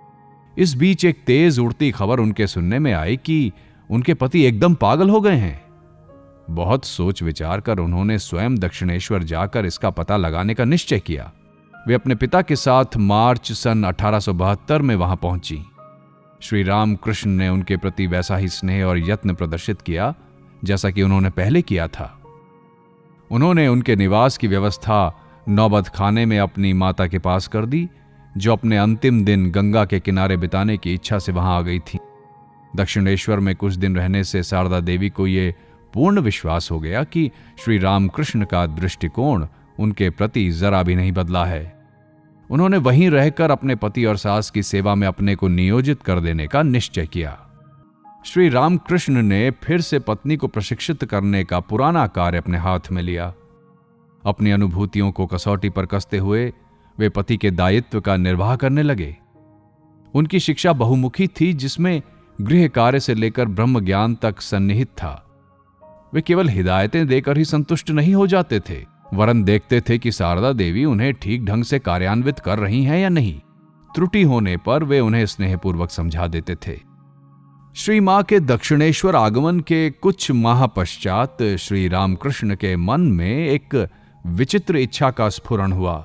इस बीच एक तेज उड़ती खबर उनके सुनने में आई कि उनके पति एकदम पागल हो गए हैं। बहुत सोच विचार कर उन्होंने स्वयं दक्षिणेश्वर जाकर इसका पता लगाने का निश्चय किया। वे अपने पिता के साथ मार्च सन अठारह सौ बहत्तर में वहां पहुंची। श्री रामकृष्ण ने उनके प्रति वैसा ही स्नेह और यत्न प्रदर्शित किया जैसा कि उन्होंने पहले किया था। उन्होंने उनके निवास की व्यवस्था नौबत खाने में अपनी माता के पास कर दी, जो अपने अंतिम दिन गंगा के किनारे बिताने की इच्छा से वहां आ गई थी। दक्षिणेश्वर में कुछ दिन रहने से शारदा देवी को यह पूर्ण विश्वास हो गया कि श्री रामकृष्ण का दृष्टिकोण उनके प्रति जरा भी नहीं बदला है। उन्होंने वहीं रहकर अपने पति और सास की सेवा में अपने को नियोजित कर देने का निश्चय किया। श्री रामकृष्ण ने फिर से पत्नी को प्रशिक्षित करने का पुराना कार्य अपने हाथ में लिया। अपनी अनुभूतियों को कसौटी पर कसते हुए वे पति के दायित्व का निर्वाह करने लगे। उनकी शिक्षा बहुमुखी थी, जिसमें गृह कार्य से लेकर ब्रह्म ज्ञान तक सन्निहित था। वे केवल हिदायतें देकर ही संतुष्ट नहीं हो जाते थे, वरन देखते थे कि शारदा देवी उन्हें ठीक ढंग से कार्यान्वित कर रही हैं या नहीं। त्रुटि होने पर वे उन्हें स्नेहपूर्वक समझा देते थे। श्री मां के दक्षिणेश्वर आगमन के कुछ माह पश्चात श्री रामकृष्ण के मन में एक विचित्र इच्छा का स्फुरण हुआ।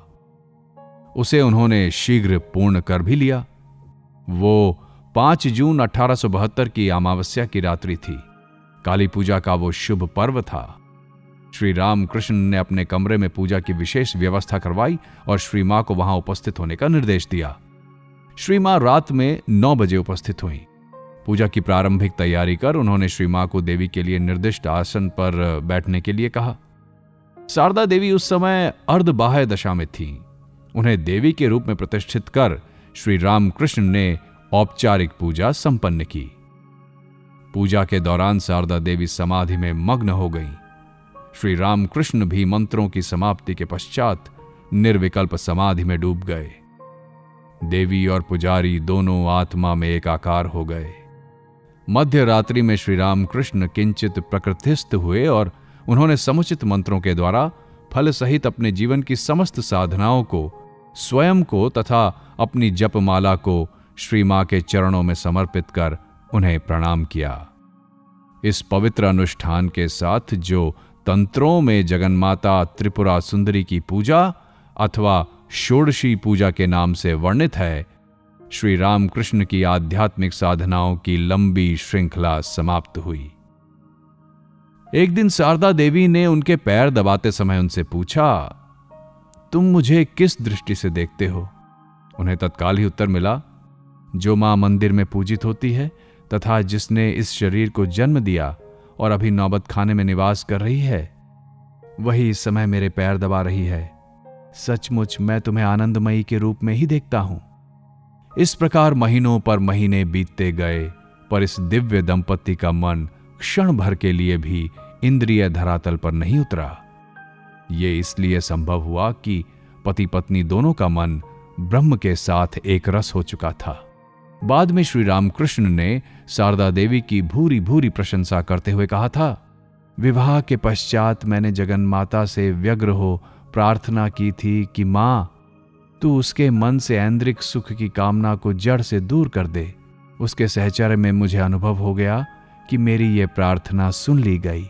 उसे उन्होंने शीघ्र पूर्ण कर भी लिया। वो पांच जून अठारह सौ बहत्तर की अमावस्या की रात्रि थी। काली पूजा का वो शुभ पर्व था। श्री रामकृष्ण ने अपने कमरे में पूजा की विशेष व्यवस्था करवाई और श्री मां को वहां उपस्थित होने का निर्देश दिया। श्री मां रात में नौ बजे उपस्थित हुई। पूजा की प्रारंभिक तैयारी कर उन्होंने श्री मां को देवी के लिए निर्दिष्ट आसन पर बैठने के लिए कहा। शारदा देवी उस समय अर्धबाह्य दशा में थीं। उन्हें देवी के रूप में प्रतिष्ठित कर श्री रामकृष्ण ने औपचारिक पूजा संपन्न की। पूजा के दौरान शारदा देवी समाधि में मग्न हो गईं। श्री रामकृष्ण भी मंत्रों की समाप्ति के पश्चात निर्विकल्प समाधि में डूब गए। देवी और पुजारी दोनों आत्मा में एकाकार हो गए। मध्य रात्रि में श्री रामकृष्ण किंचित प्रकृतिस्थ हुए और उन्होंने समुचित मंत्रों के द्वारा फल सहित अपने जीवन की समस्त साधनाओं को, स्वयं को तथा अपनी जपमाला को श्री मां के चरणों में समर्पित कर उन्हें प्रणाम किया। इस पवित्र अनुष्ठान के साथ जो तंत्रों में जगन्माता त्रिपुरा सुंदरी की पूजा अथवा षोडशी पूजा के नाम से वर्णित है, श्री रामकृष्ण की आध्यात्मिक साधनाओं की लंबी श्रृंखला समाप्त हुई। एक दिन शारदा देवी ने उनके पैर दबाते समय उनसे पूछा, तुम मुझे किस दृष्टि से देखते हो? उन्हें तत्काल ही उत्तर मिला, जो मां मंदिर में पूजित होती है तथा जिसने इस शरीर को जन्म दिया और अभी नौबत खाने में निवास कर रही है, वही इस समय मेरे पैर दबा रही है। सचमुच मैं तुम्हें आनंदमयी के रूप में ही देखता हूं। इस प्रकार महीनों पर महीने बीतते गए, पर इस दिव्य दंपति का मन क्षण भर के लिए भी इंद्रिय धरातल पर नहीं उतरा। ये इसलिए संभव हुआ कि पति पत्नी दोनों का मन ब्रह्म के साथ एक रस हो चुका था। बाद में श्री रामकृष्ण ने शारदा देवी की भूरी भूरी प्रशंसा करते हुए कहा था, विवाह के पश्चात मैंने जगन माता से व्यग्र हो प्रार्थना की थी कि मां, तू उसके मन से ऐन्द्रिक सुख की कामना को जड़ से दूर कर दे। उसके सहचर्य में मुझे अनुभव हो गया कि मेरी यह प्रार्थना सुन ली गई।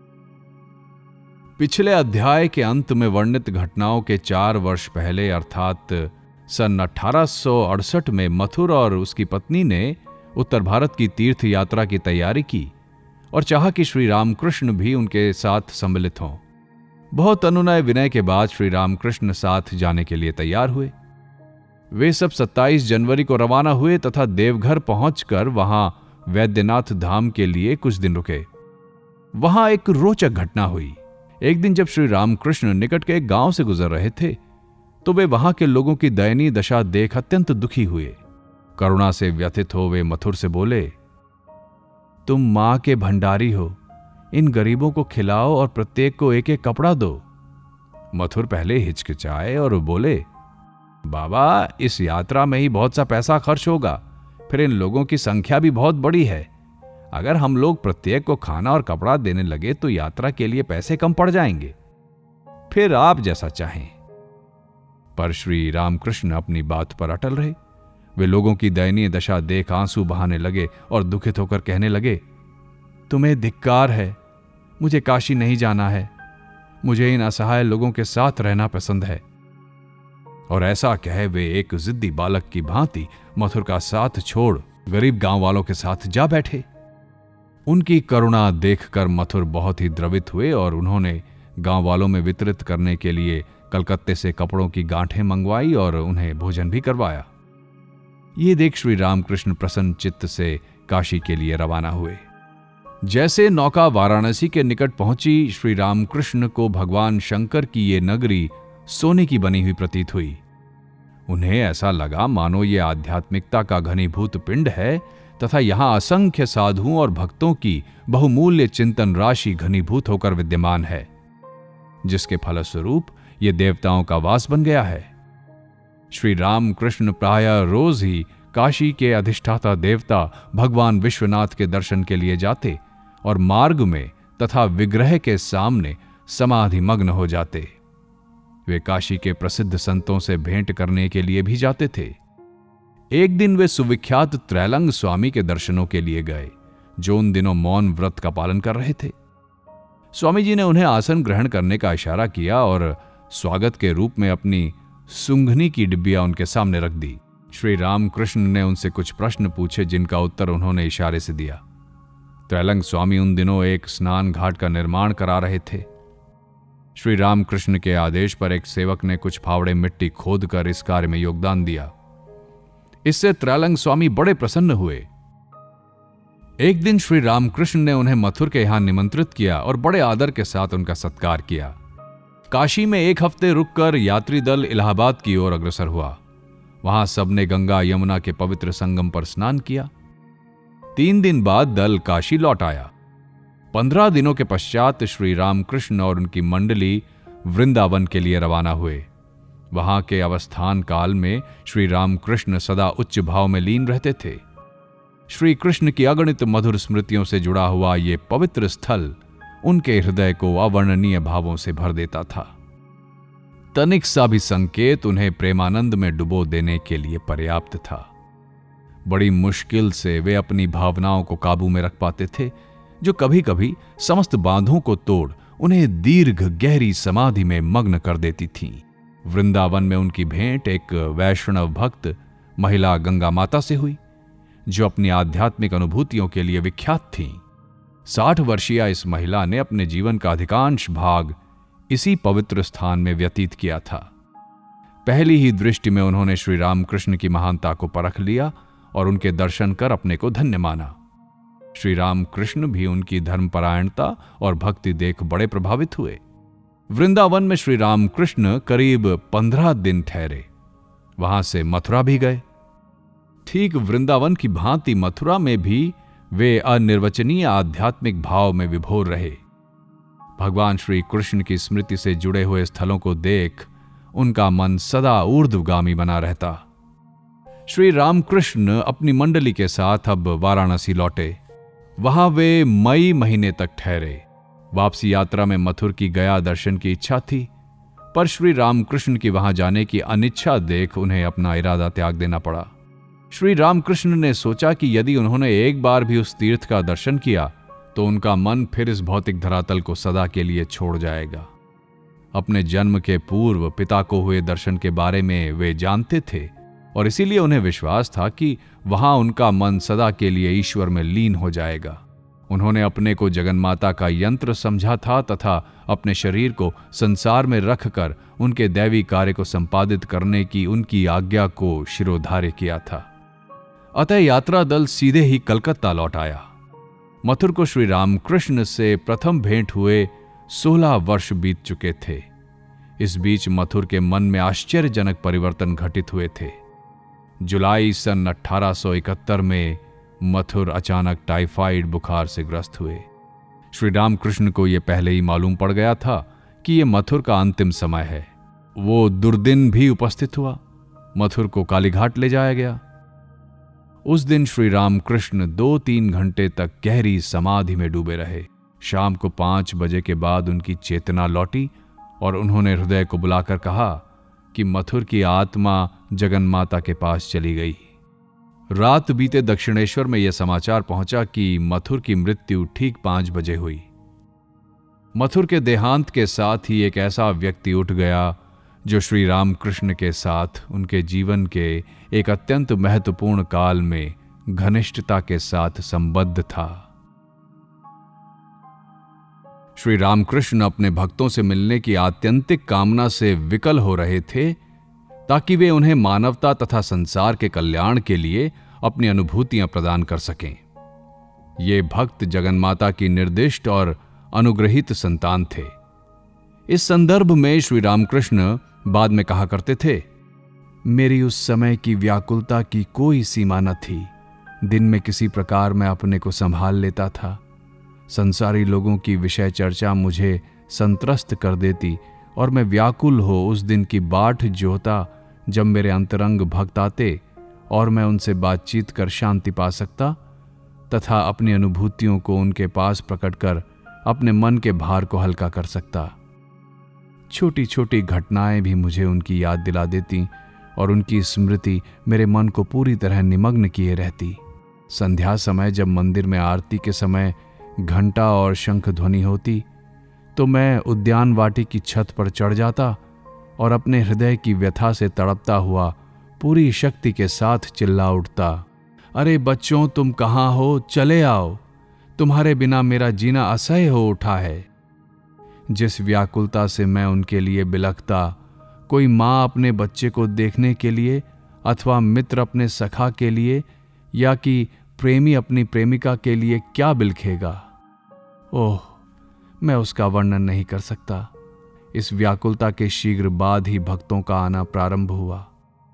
पिछले अध्याय के अंत में वर्णित घटनाओं के चार वर्ष पहले अर्थात सन अठारह सौ अड़सठ में मथुर और उसकी पत्नी ने उत्तर भारत की तीर्थ यात्रा की तैयारी की और चाहा कि श्री रामकृष्ण भी उनके साथ सम्मिलित हों। बहुत अनुनय विनय के बाद श्री रामकृष्ण साथ जाने के लिए तैयार हुए। वे सब सत्ताईस जनवरी को रवाना हुए तथा देवघर पहुंचकर वहां वैद्यनाथ धाम के लिए कुछ दिन रुके। वहां एक रोचक घटना हुई। एक दिन जब श्री रामकृष्ण निकट के एक गांव से गुजर रहे थे तो वे वहां के लोगों की दयनीय दशा देख अत्यंत दुखी हुए। करुणा से व्यथित हो वे मथुर से बोले, तुम मां के भंडारी हो, इन गरीबों को खिलाओ और प्रत्येक को एक एक कपड़ा दो। मथुर पहले हिचकिचाए और बोले, बाबा, इस यात्रा में ही बहुत सा पैसा खर्च होगा, फिर इन लोगों की संख्या भी बहुत बड़ी है। अगर हम लोग प्रत्येक को खाना और कपड़ा देने लगे तो यात्रा के लिए पैसे कम पड़ जाएंगे। फिर आप जैसा चाहें। पर श्री रामकृष्ण अपनी बात पर अटल रहे। वे लोगों की दयनीय दशा देख आंसू बहाने लगे और दुखित होकर कहने लगे, तुम्हें धिक्कार है, मुझे काशी नहीं जाना है, मुझे इन असहाय लोगों के साथ रहना पसंद है। और ऐसा कहे वे एक जिद्दी बालक की भांति मथुर का साथ छोड़ गरीब गांव वालों के साथ जा बैठे। उनकी करुणा देखकर मथुर बहुत ही द्रवित हुए और उन्होंने गांव वालों में वितरित करने के लिए कलकत्ते से कपड़ों की गांठें मंगवाई और उन्हें भोजन भी करवाया। ये देख श्री रामकृष्ण प्रसन्न चित्त से काशी के लिए रवाना हुए। जैसे नौका वाराणसी के निकट पहुंची, श्री रामकृष्ण को भगवान शंकर की ये नगरी सोने की बनी हुई प्रतीत हुई। उन्हें ऐसा लगा मानो ये आध्यात्मिकता का घनीभूत पिंड है तथा यहां असंख्य साधुओं और भक्तों की बहुमूल्य चिंतन राशि घनीभूत होकर विद्यमान है, जिसके फलस्वरूप ये देवताओं का वास बन गया है। श्री रामकृष्ण प्रायः रोज ही काशी के अधिष्ठाता देवता भगवान विश्वनाथ के दर्शन के लिए जाते और मार्ग में तथा विग्रह के सामने समाधि मग्न हो जाते। वे काशी के प्रसिद्ध संतों से भेंट करने के लिए भी जाते थे। एक दिन वे सुविख्यात त्रैलंग स्वामी के दर्शनों के लिए गए, जो उन दिनों मौन व्रत का पालन कर रहे थे। स्वामी जी ने उन्हें आसन ग्रहण करने का इशारा किया और स्वागत के रूप में अपनी सुंघनी की डिब्बिया उनके सामने रख दी। श्री रामकृष्ण ने उनसे कुछ प्रश्न पूछे, जिनका उत्तर उन्होंने इशारे से दिया। त्रैलंग स्वामी उन दिनों एक स्नान घाट का निर्माण करा रहे थे। श्री रामकृष्ण के आदेश पर एक सेवक ने कुछ फावड़े मिट्टी खोदकर इस कार्य में योगदान दिया। इससे त्रैलंग स्वामी बड़े प्रसन्न हुए। एक दिन श्री रामकृष्ण ने उन्हें मथुर के यहां निमंत्रित किया और बड़े आदर के साथ उनका सत्कार किया। काशी में एक हफ्ते रुककर यात्री दल इलाहाबाद की ओर अग्रसर हुआ। वहां सबने गंगा यमुना के पवित्र संगम पर स्नान किया। तीन दिन बाद दल काशी लौट आया। पंद्रह दिनों के पश्चात श्री रामकृष्ण और उनकी मंडली वृंदावन के लिए रवाना हुए। वहां के अवस्थान काल में श्री रामकृष्ण सदा उच्च भाव में लीन रहते थे। श्री कृष्ण की अगणित मधुर स्मृतियों से जुड़ा हुआ ये पवित्र स्थल उनके हृदय को अवर्णनीय भावों से भर देता था। तनिक सा भी संकेत उन्हें प्रेमानंद में डुबो देने के लिए पर्याप्त था। बड़ी मुश्किल से वे अपनी भावनाओं को काबू में रख पाते थे, जो कभी कभी समस्त बांधों को तोड़ उन्हें दीर्घ गहरी समाधि में मग्न कर देती थीं। वृंदावन में उनकी भेंट एक वैष्णव भक्त महिला गंगा माता से हुई, जो अपनी आध्यात्मिक अनुभूतियों के लिए विख्यात थीं। साठ वर्षीय इस महिला ने अपने जीवन का अधिकांश भाग इसी पवित्र स्थान में व्यतीत किया था। पहली ही दृष्टि में उन्होंने श्री रामकृष्ण की महानता को परख लिया और उनके दर्शन कर अपने को धन्य माना। श्री रामकृष्ण भी उनकी धर्मपरायणता और भक्ति देख बड़े प्रभावित हुए। वृंदावन में श्री रामकृष्ण करीब पंद्रह दिन ठहरे। वहां से मथुरा भी गए। ठीक वृंदावन की भांति मथुरा में भी वे अनिर्वचनीय आध्यात्मिक भाव में विभोर रहे। भगवान श्री कृष्ण की स्मृति से जुड़े हुए स्थलों को देख उनका मन सदा ऊर्ध्वगामी बना रहता। श्री रामकृष्ण अपनी मंडली के साथ अब वाराणसी लौटे। वहां वे मई महीने तक ठहरे। वापसी यात्रा में मथुर की गया दर्शन की इच्छा थी, पर श्री रामकृष्ण की वहां जाने की अनिच्छा देख उन्हें अपना इरादा त्याग देना पड़ा। श्री रामकृष्ण ने सोचा कि यदि उन्होंने एक बार भी उस तीर्थ का दर्शन किया तो उनका मन फिर इस भौतिक धरातल को सदा के लिए छोड़ जाएगा। अपने जन्म के पूर्व पिता को हुए दर्शन के बारे में वे जानते थे और इसीलिए उन्हें विश्वास था कि वहां उनका मन सदा के लिए ईश्वर में लीन हो जाएगा। उन्होंने अपने को जगन्माता का यंत्र समझा था तथा अपने शरीर को संसार में रखकर उनके दैवी कार्य को संपादित करने की उनकी आज्ञा को शिरोधार्य किया था। अतः यात्रा दल सीधे ही कलकत्ता लौट आया। मथुर को श्री रामकृष्ण से प्रथम भेंट हुए सोलह वर्ष बीत चुके थे। इस बीच मथुर के मन में आश्चर्यजनक परिवर्तन घटित हुए थे। जुलाई सन अठारह सौ इकहत्तर में मथुर अचानक टाइफाइड बुखार से ग्रस्त हुए। श्री रामकृष्ण को यह पहले ही मालूम पड़ गया था कि यह मथुर का अंतिम समय है। वो दुर्दिन भी उपस्थित हुआ। मथुर को कालीघाट ले जाया गया। उस दिन श्री रामकृष्ण दो तीन घंटे तक गहरी समाधि में डूबे रहे। शाम को पांच बजे के बाद उनकी चेतना लौटी और उन्होंने हृदय को बुलाकर कहा कि मथुर की आत्मा जगन्माता के पास चली गई। रात बीते दक्षिणेश्वर में यह समाचार पहुंचा कि मथुर की मृत्यु ठीक पांच बजे हुई। मथुर के देहांत के साथ ही एक ऐसा व्यक्ति उठ गया जो श्री रामकृष्ण के साथ उनके जीवन के एक अत्यंत महत्वपूर्ण काल में घनिष्ठता के साथ संबद्ध था। श्री रामकृष्ण अपने भक्तों से मिलने की आत्यंतिक कामना से विकल हो रहे थे ताकि वे उन्हें मानवता तथा संसार के कल्याण के लिए अपनी अनुभूतियां प्रदान कर सकें। ये भक्त जगन्माता की निर्दिष्ट और अनुग्रहित संतान थे। इस संदर्भ में श्री रामकृष्ण बाद में कहा करते थे, मेरी उस समय की व्याकुलता की कोई सीमा न थी। दिन में किसी प्रकार मैं अपने को संभाल लेता था। संसारी लोगों की विषय चर्चा मुझे संत्रस्त कर देती और मैं व्याकुल हो उस दिन की बाट जोता जब मेरे अंतरंग भक्त आते और मैं उनसे बातचीत कर शांति पा सकता तथा अपनी अनुभूतियों को उनके पास प्रकट कर अपने मन के भार को हल्का कर सकता। छोटी छोटी घटनाएं भी मुझे उनकी याद दिला देती और उनकी स्मृति मेरे मन को पूरी तरह निमग्न किए रहती। संध्या समय जब मंदिर में आरती के समय घंटा और शंख ध्वनि होती तो मैं उद्यान वाटी की छत पर चढ़ जाता और अपने हृदय की व्यथा से तड़पता हुआ पूरी शक्ति के साथ चिल्ला उठता, अरे बच्चों, तुम कहाँ हो? चले आओ, तुम्हारे बिना मेरा जीना असह्य हो उठा है। जिस व्याकुलता से मैं उनके लिए बिलखता, कोई माँ अपने बच्चे को देखने के लिए अथवा मित्र अपने सखा के लिए या कि प्रेमी अपनी प्रेमिका के लिए क्या बिलखेगा। ओह, मैं उसका वर्णन नहीं कर सकता। इस व्याकुलता के शीघ्र बाद ही भक्तों का आना प्रारंभ हुआ।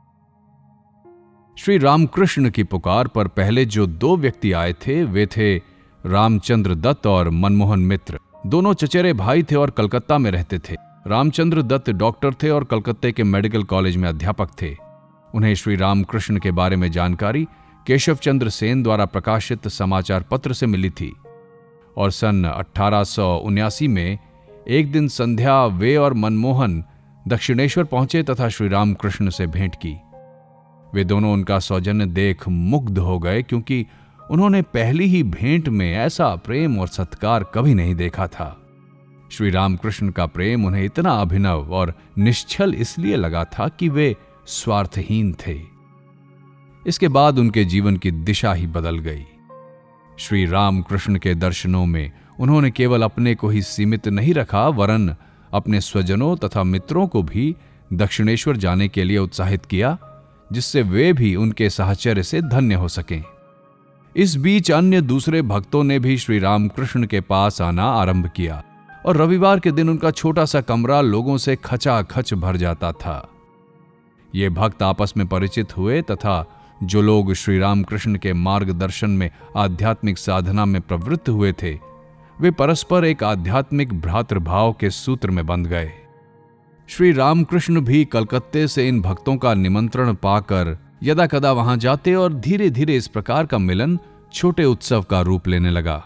श्री रामकृष्ण की पुकार पर पहले जो दो व्यक्ति आए थे वे थे रामचंद्र दत्त और मनमोहन मित्र। दोनों चचेरे भाई थे और कलकत्ता में रहते थे। रामचंद्र दत्त डॉक्टर थे और कलकत्ते के मेडिकल कॉलेज में अध्यापक थे। उन्हें श्री रामकृष्ण के बारे में जानकारी केशव चंद्र सेन द्वारा प्रकाशित समाचार पत्र से मिली थी और सन अठारह सौ उन्यासी में एक दिन संध्या वे और मनमोहन दक्षिणेश्वर पहुंचे तथा श्री रामकृष्ण से भेंट की। वे दोनों उनका सौजन्य देख मुग्ध हो गए क्योंकि उन्होंने पहली ही भेंट में ऐसा प्रेम और सत्कार कभी नहीं देखा था। श्री रामकृष्ण का प्रेम उन्हें इतना अभिनव और निश्चल इसलिए लगा था कि वे स्वार्थहीन थे। इसके बाद उनके जीवन की दिशा ही बदल गई। श्री रामकृष्ण के दर्शनों में उन्होंने केवल अपने को ही सीमित नहीं रखा वरन अपने स्वजनों तथा मित्रों को भी दक्षिणेश्वर जाने के लिए उत्साहित किया जिससे वे भी उनके साहचर्य से धन्य हो सकें। इस बीच अन्य दूसरे भक्तों ने भी श्री रामकृष्ण के पास आना आरंभ किया और रविवार के दिन उनका छोटा सा कमरा लोगों से खचाखच भर जाता था। ये भक्त आपस में परिचित हुए तथा जो लोग श्री रामकृष्ण के मार्गदर्शन में आध्यात्मिक साधना में प्रवृत्त हुए थे, वे परस्पर एक आध्यात्मिक भ्रातृभाव के सूत्र में बंध गए। श्री रामकृष्ण भी कलकत्ते से इन भक्तों का निमंत्रण पाकर यदा कदा वहां जाते और धीरे धीरे इस प्रकार का मिलन छोटे उत्सव का रूप लेने लगा।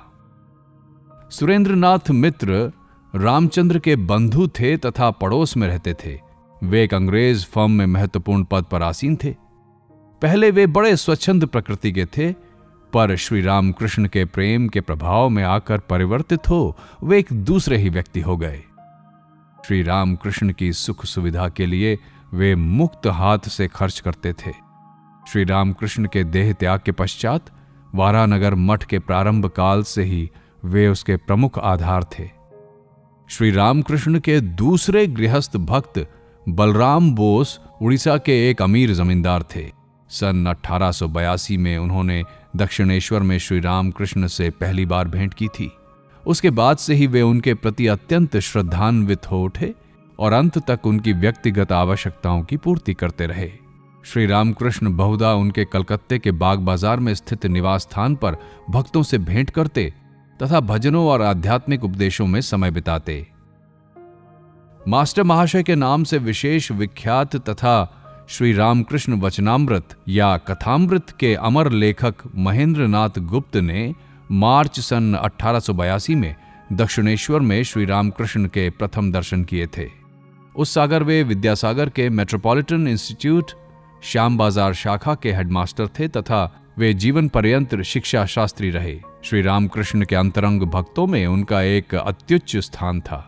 सुरेंद्रनाथ मित्र रामचंद्र के बंधु थे तथा पड़ोस में रहते थे। वे एक अंग्रेज फर्म में महत्वपूर्ण पद पर आसीन थे। पहले वे बड़े स्वच्छंद प्रकृति के थे, पर श्री रामकृष्ण के प्रेम के प्रभाव में आकर परिवर्तित हो वे एक दूसरे ही व्यक्ति हो गए। श्री रामकृष्ण की सुख सुविधा के लिए वे मुक्त हाथ से खर्च करते थे। श्री रामकृष्ण के देह त्याग के पश्चात वारानगर मठ के प्रारंभ काल से ही वे उसके प्रमुख आधार थे। श्री रामकृष्ण के दूसरे गृहस्थ भक्त बलराम बोस उड़ीसा के एक अमीर जमींदार थे। सन अठारह सौ बयासी में उन्होंने दक्षिणेश्वर में श्री रामकृष्ण से पहली बार भेंट की थी। उसके बाद से ही वे उनके प्रति अत्यंत श्रद्धान्वित हो उठे और अंत तक उनकी व्यक्तिगत आवश्यकताओं की पूर्ति करते रहे। श्री रामकृष्ण बहुधा उनके कलकत्ते के बाग बाजार में स्थित निवास स्थान पर भक्तों से भेंट करते तथा भजनों और आध्यात्मिक उपदेशों में समय बिताते। मास्टर महाशय के नाम से विशेष विख्यात तथा श्री रामकृष्ण वचनामृत या कथामृत के अमर लेखक महेंद्रनाथ गुप्त ने मार्च सन अठारह सौ बयासी में दक्षिणेश्वर में श्री रामकृष्ण के प्रथम दर्शन किए थे। उस सागर वे विद्यासागर के मेट्रोपॉलिटन इंस्टीट्यूट श्याम बाजार शाखा के हेडमास्टर थे तथा वे जीवन पर्यंत शिक्षा शास्त्री रहे। श्री रामकृष्ण के अंतरंग भक्तों में उनका एक अत्युच्च स्थान था।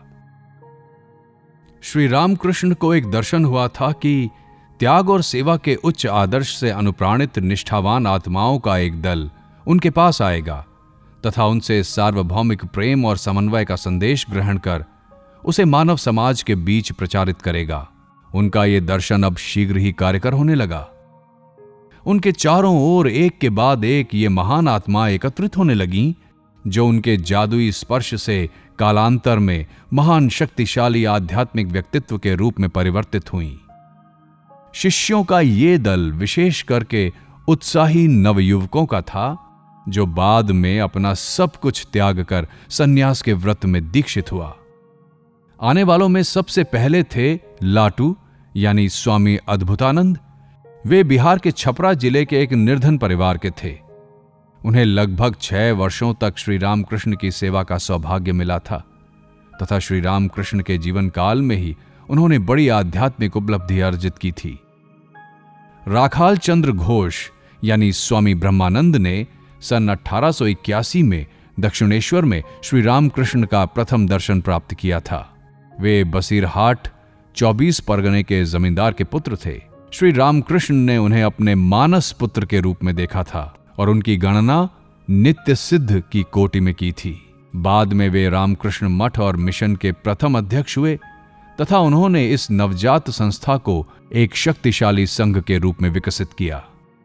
श्री रामकृष्ण को एक दर्शन हुआ था कि त्याग और सेवा के उच्च आदर्श से अनुप्राणित निष्ठावान आत्माओं का एक दल उनके पास आएगा तथा उनसे सार्वभौमिक प्रेम और समन्वय का संदेश ग्रहण कर उसे मानव समाज के बीच प्रचारित करेगा। उनका ये दर्शन अब शीघ्र ही कार्यकर होने लगा। उनके चारों ओर एक के बाद एक ये महान आत्मा एकत्रित होने लगीं, जो उनके जादुई स्पर्श से कालांतर में महान शक्तिशाली आध्यात्मिक व्यक्तित्व के रूप में परिवर्तित हुईं। शिष्यों का ये दल विशेष करके उत्साही नवयुवकों का था, जो बाद में अपना सब कुछ त्याग कर सन्यास के व्रत में दीक्षित हुआ। आने वालों में सबसे पहले थे लाटू यानी स्वामी अद्भुतानंद। वे बिहार के छपरा जिले के एक निर्धन परिवार के थे। उन्हें लगभग छह वर्षों तक श्री रामकृष्ण की सेवा का सौभाग्य मिला था तथा श्री रामकृष्ण के जीवन काल में ही उन्होंने बड़ी आध्यात्मिक उपलब्धि अर्जित की थी। राखाल चंद्र घोष यानी स्वामी ब्रह्मानंद ने सन अठारह सौ इक्यासी में दक्षिणेश्वर में श्री रामकृष्ण का प्रथम दर्शन प्राप्त किया था। वे बसीरहाट चौबीस परगने के जमींदार के पुत्र थे। श्री रामकृष्ण ने उन्हें अपने मानस पुत्र के रूप में देखा था और उनकी गणना नित्य सिद्ध की कोटि में की थी। बाद में वे रामकृष्ण मठ और मिशन के प्रथम अध्यक्ष हुए तथा उन्होंने इस नवजात संस्था को एक शक्तिशाली संघ के रूप में विकसित किया।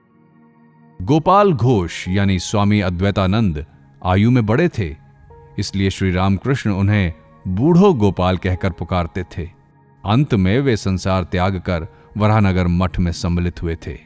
गोपाल घोष यानी स्वामी अद्वैतानंद आयु में बड़े थे, इसलिए श्री रामकृष्ण उन्हें बूढ़ो गोपाल कहकर पुकारते थे। अंत में वे संसार त्याग कर वराहनगर मठ में सम्मिलित हुए थे।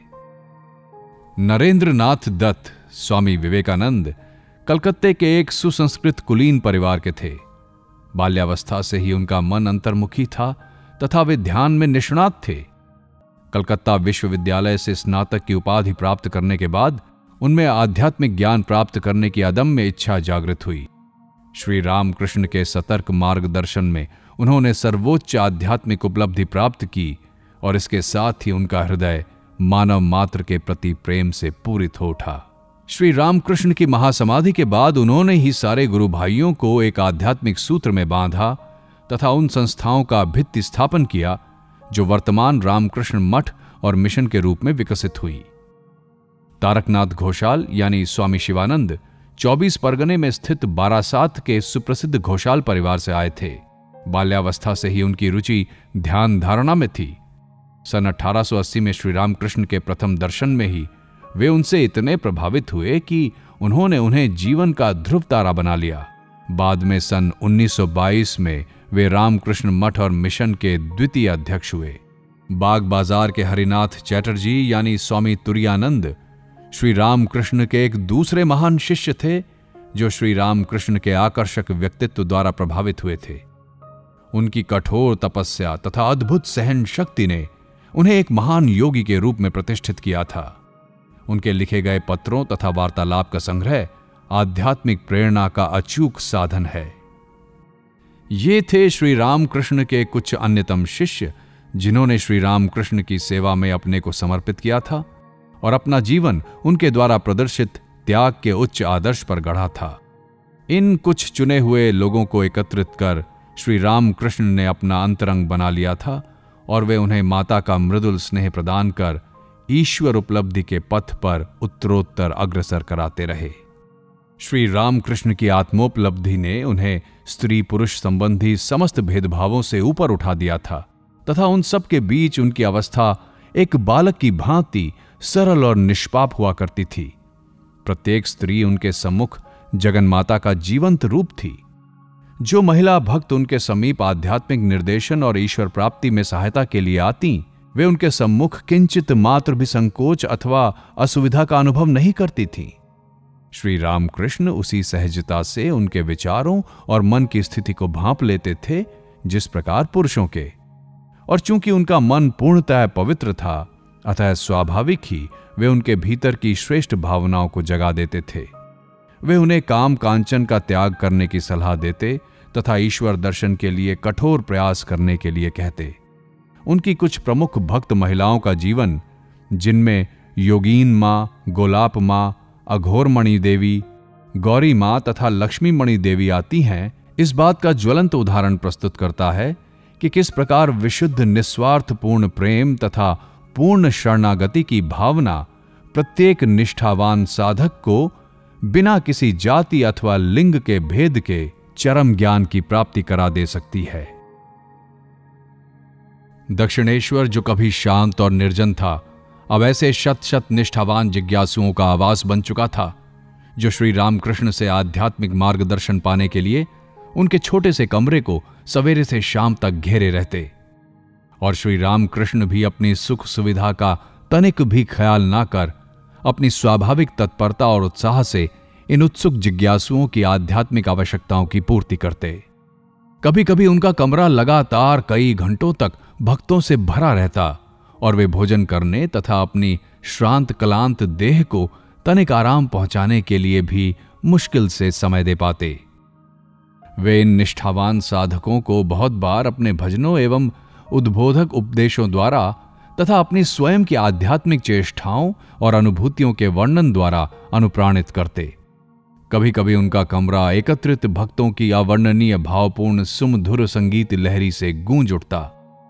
नरेंद्रनाथ दत्त स्वामी विवेकानंद कलकत्ते के एक सुसंस्कृत कुलीन परिवार के थे। बाल्यावस्था से ही उनका मन अंतर्मुखी था तथा वे ध्यान में निष्णात थे। कलकत्ता विश्वविद्यालय से स्नातक की उपाधि प्राप्त करने के बाद उनमें आध्यात्मिक ज्ञान प्राप्त करने की अदम्य इच्छा जागृत हुई। श्री रामकृष्ण के सतर्क मार्गदर्शन में उन्होंने सर्वोच्च आध्यात्मिक उपलब्धि प्राप्त की और इसके साथ ही उनका हृदय मानव मात्र के प्रति प्रेम से पूरित हो उठा। श्री रामकृष्ण की महासमाधि के बाद उन्होंने ही सारे गुरु भाइयों को एक आध्यात्मिक सूत्र में बांधा तथा उन संस्थाओं का भित्ति स्थापन किया जो वर्तमान रामकृष्ण मठ और मिशन के रूप में विकसित हुई। तारकनाथ घोषाल यानी स्वामी शिवानंद चौबीस परगने में स्थित बारासात के सुप्रसिद्ध घोषाल परिवार से आए थे। बाल्यावस्था से ही उनकी रुचि ध्यान धारणा में थी। सन अठारह सौ अस्सी में श्री रामकृष्ण के प्रथम दर्शन में ही वे उनसे इतने प्रभावित हुए कि उन्होंने उन्हें जीवन का ध्रुव तारा बना लिया। बाद में सन उन्नीस सौ बाईस में वे रामकृष्ण मठ और मिशन के द्वितीय अध्यक्ष हुए। बाग बाजार के हरिनाथ चैटर्जी यानी स्वामी तुरानंद श्री रामकृष्ण के एक दूसरे महान शिष्य थे, जो श्री रामकृष्ण के आकर्षक व्यक्तित्व द्वारा प्रभावित हुए थे। उनकी कठोर तपस्या तथा अद्भुत सहन शक्ति ने उन्हें एक महान योगी के रूप में प्रतिष्ठित किया था। उनके लिखे गए पत्रों तथा वार्तालाप का संग्रह आध्यात्मिक प्रेरणा का अचूक साधन है। ये थे श्री रामकृष्ण के कुछ अन्यतम शिष्य, जिन्होंने श्री रामकृष्ण की सेवा में अपने को समर्पित किया था और अपना जीवन उनके द्वारा प्रदर्शित त्याग के उच्च आदर्श पर गढ़ा था। इन कुछ चुने हुए लोगों को एकत्रित कर श्री रामकृष्ण ने अपना अंतरंग बना लिया था और वे उन्हें माता का मृदुल स्नेह प्रदान कर ईश्वर उपलब्धि के पथ पर उत्तरोत्तर अग्रसर कराते रहे। श्री रामकृष्ण की आत्मोपलब्धि ने उन्हें स्त्री पुरुष संबंधी समस्त भेदभावों से ऊपर उठा दिया था तथा उन सब के बीच उनकी अवस्था एक बालक की भांति सरल और निष्पाप हुआ करती थी। प्रत्येक स्त्री उनके सम्मुख जगन्माता का जीवंत रूप थी। जो महिला भक्त उनके समीप आध्यात्मिक निर्देशन और ईश्वर प्राप्ति में सहायता के लिए आती, वे उनके सम्मुख किंचित मात्र भी संकोच अथवा असुविधा का अनुभव नहीं करती थीं। श्री रामकृष्ण उसी सहजता से उनके विचारों और मन की स्थिति को भांप लेते थे जिस प्रकार पुरुषों के, और चूंकि उनका मन पूर्णतः पवित्र था, अतः स्वाभाविक ही वे उनके भीतर की श्रेष्ठ भावनाओं को जगा देते थे। वे उन्हें काम कांचन का त्याग करने की सलाह देते तथा ईश्वर दर्शन के लिए कठोर प्रयास करने के लिए कहते। उनकी कुछ प्रमुख भक्त महिलाओं का जीवन, जिनमें योगीन माँ, गोलाप माँ, अघोरमणि देवी, गौरी माँ तथा लक्ष्मीमणि देवी आती हैं, इस बात का ज्वलंत उदाहरण प्रस्तुत करता है कि किस प्रकार विशुद्ध निस्वार्थ पूर्ण प्रेम तथा पूर्ण शरणागति की भावना प्रत्येक निष्ठावान साधक को बिना किसी जाति अथवा लिंग के भेद के चरम ज्ञान की प्राप्ति करा दे सकती है। दक्षिणेश्वर, जो कभी शांत और निर्जन था, अब ऐसे शत शत निष्ठावान जिज्ञासुओं का आवास बन चुका था, जो श्री रामकृष्ण से आध्यात्मिक मार्गदर्शन पाने के लिए उनके छोटे से कमरे को सवेरे से शाम तक घेरे रहते। और श्री रामकृष्ण भी अपनी सुख सुविधा का तनिक भी ख्याल ना कर अपनी स्वाभाविक तत्परता और उत्साह से इन उत्सुक जिज्ञासुओं की आध्यात्मिक आवश्यकताओं की पूर्ति करते। कभी कभी उनका कमरा लगातार कई घंटों तक भक्तों से भरा रहता और वे भोजन करने तथा अपनी श्रांत क्लांत देह को तनिक आराम पहुंचाने के लिए भी मुश्किल से समय दे पाते। वे इन निष्ठावान साधकों को बहुत बार अपने भजनों एवं उद्बोधक उपदेशों द्वारा तथा अपनी स्वयं की आध्यात्मिक चेष्टाओं और अनुभूतियों के वर्णन द्वारा अनुप्राणित करते। कभी कभी उनका कमरा एकत्रित भक्तों की अवर्णनीय भावपूर्ण सुमधुर संगीत लहरी से गूंज उठता।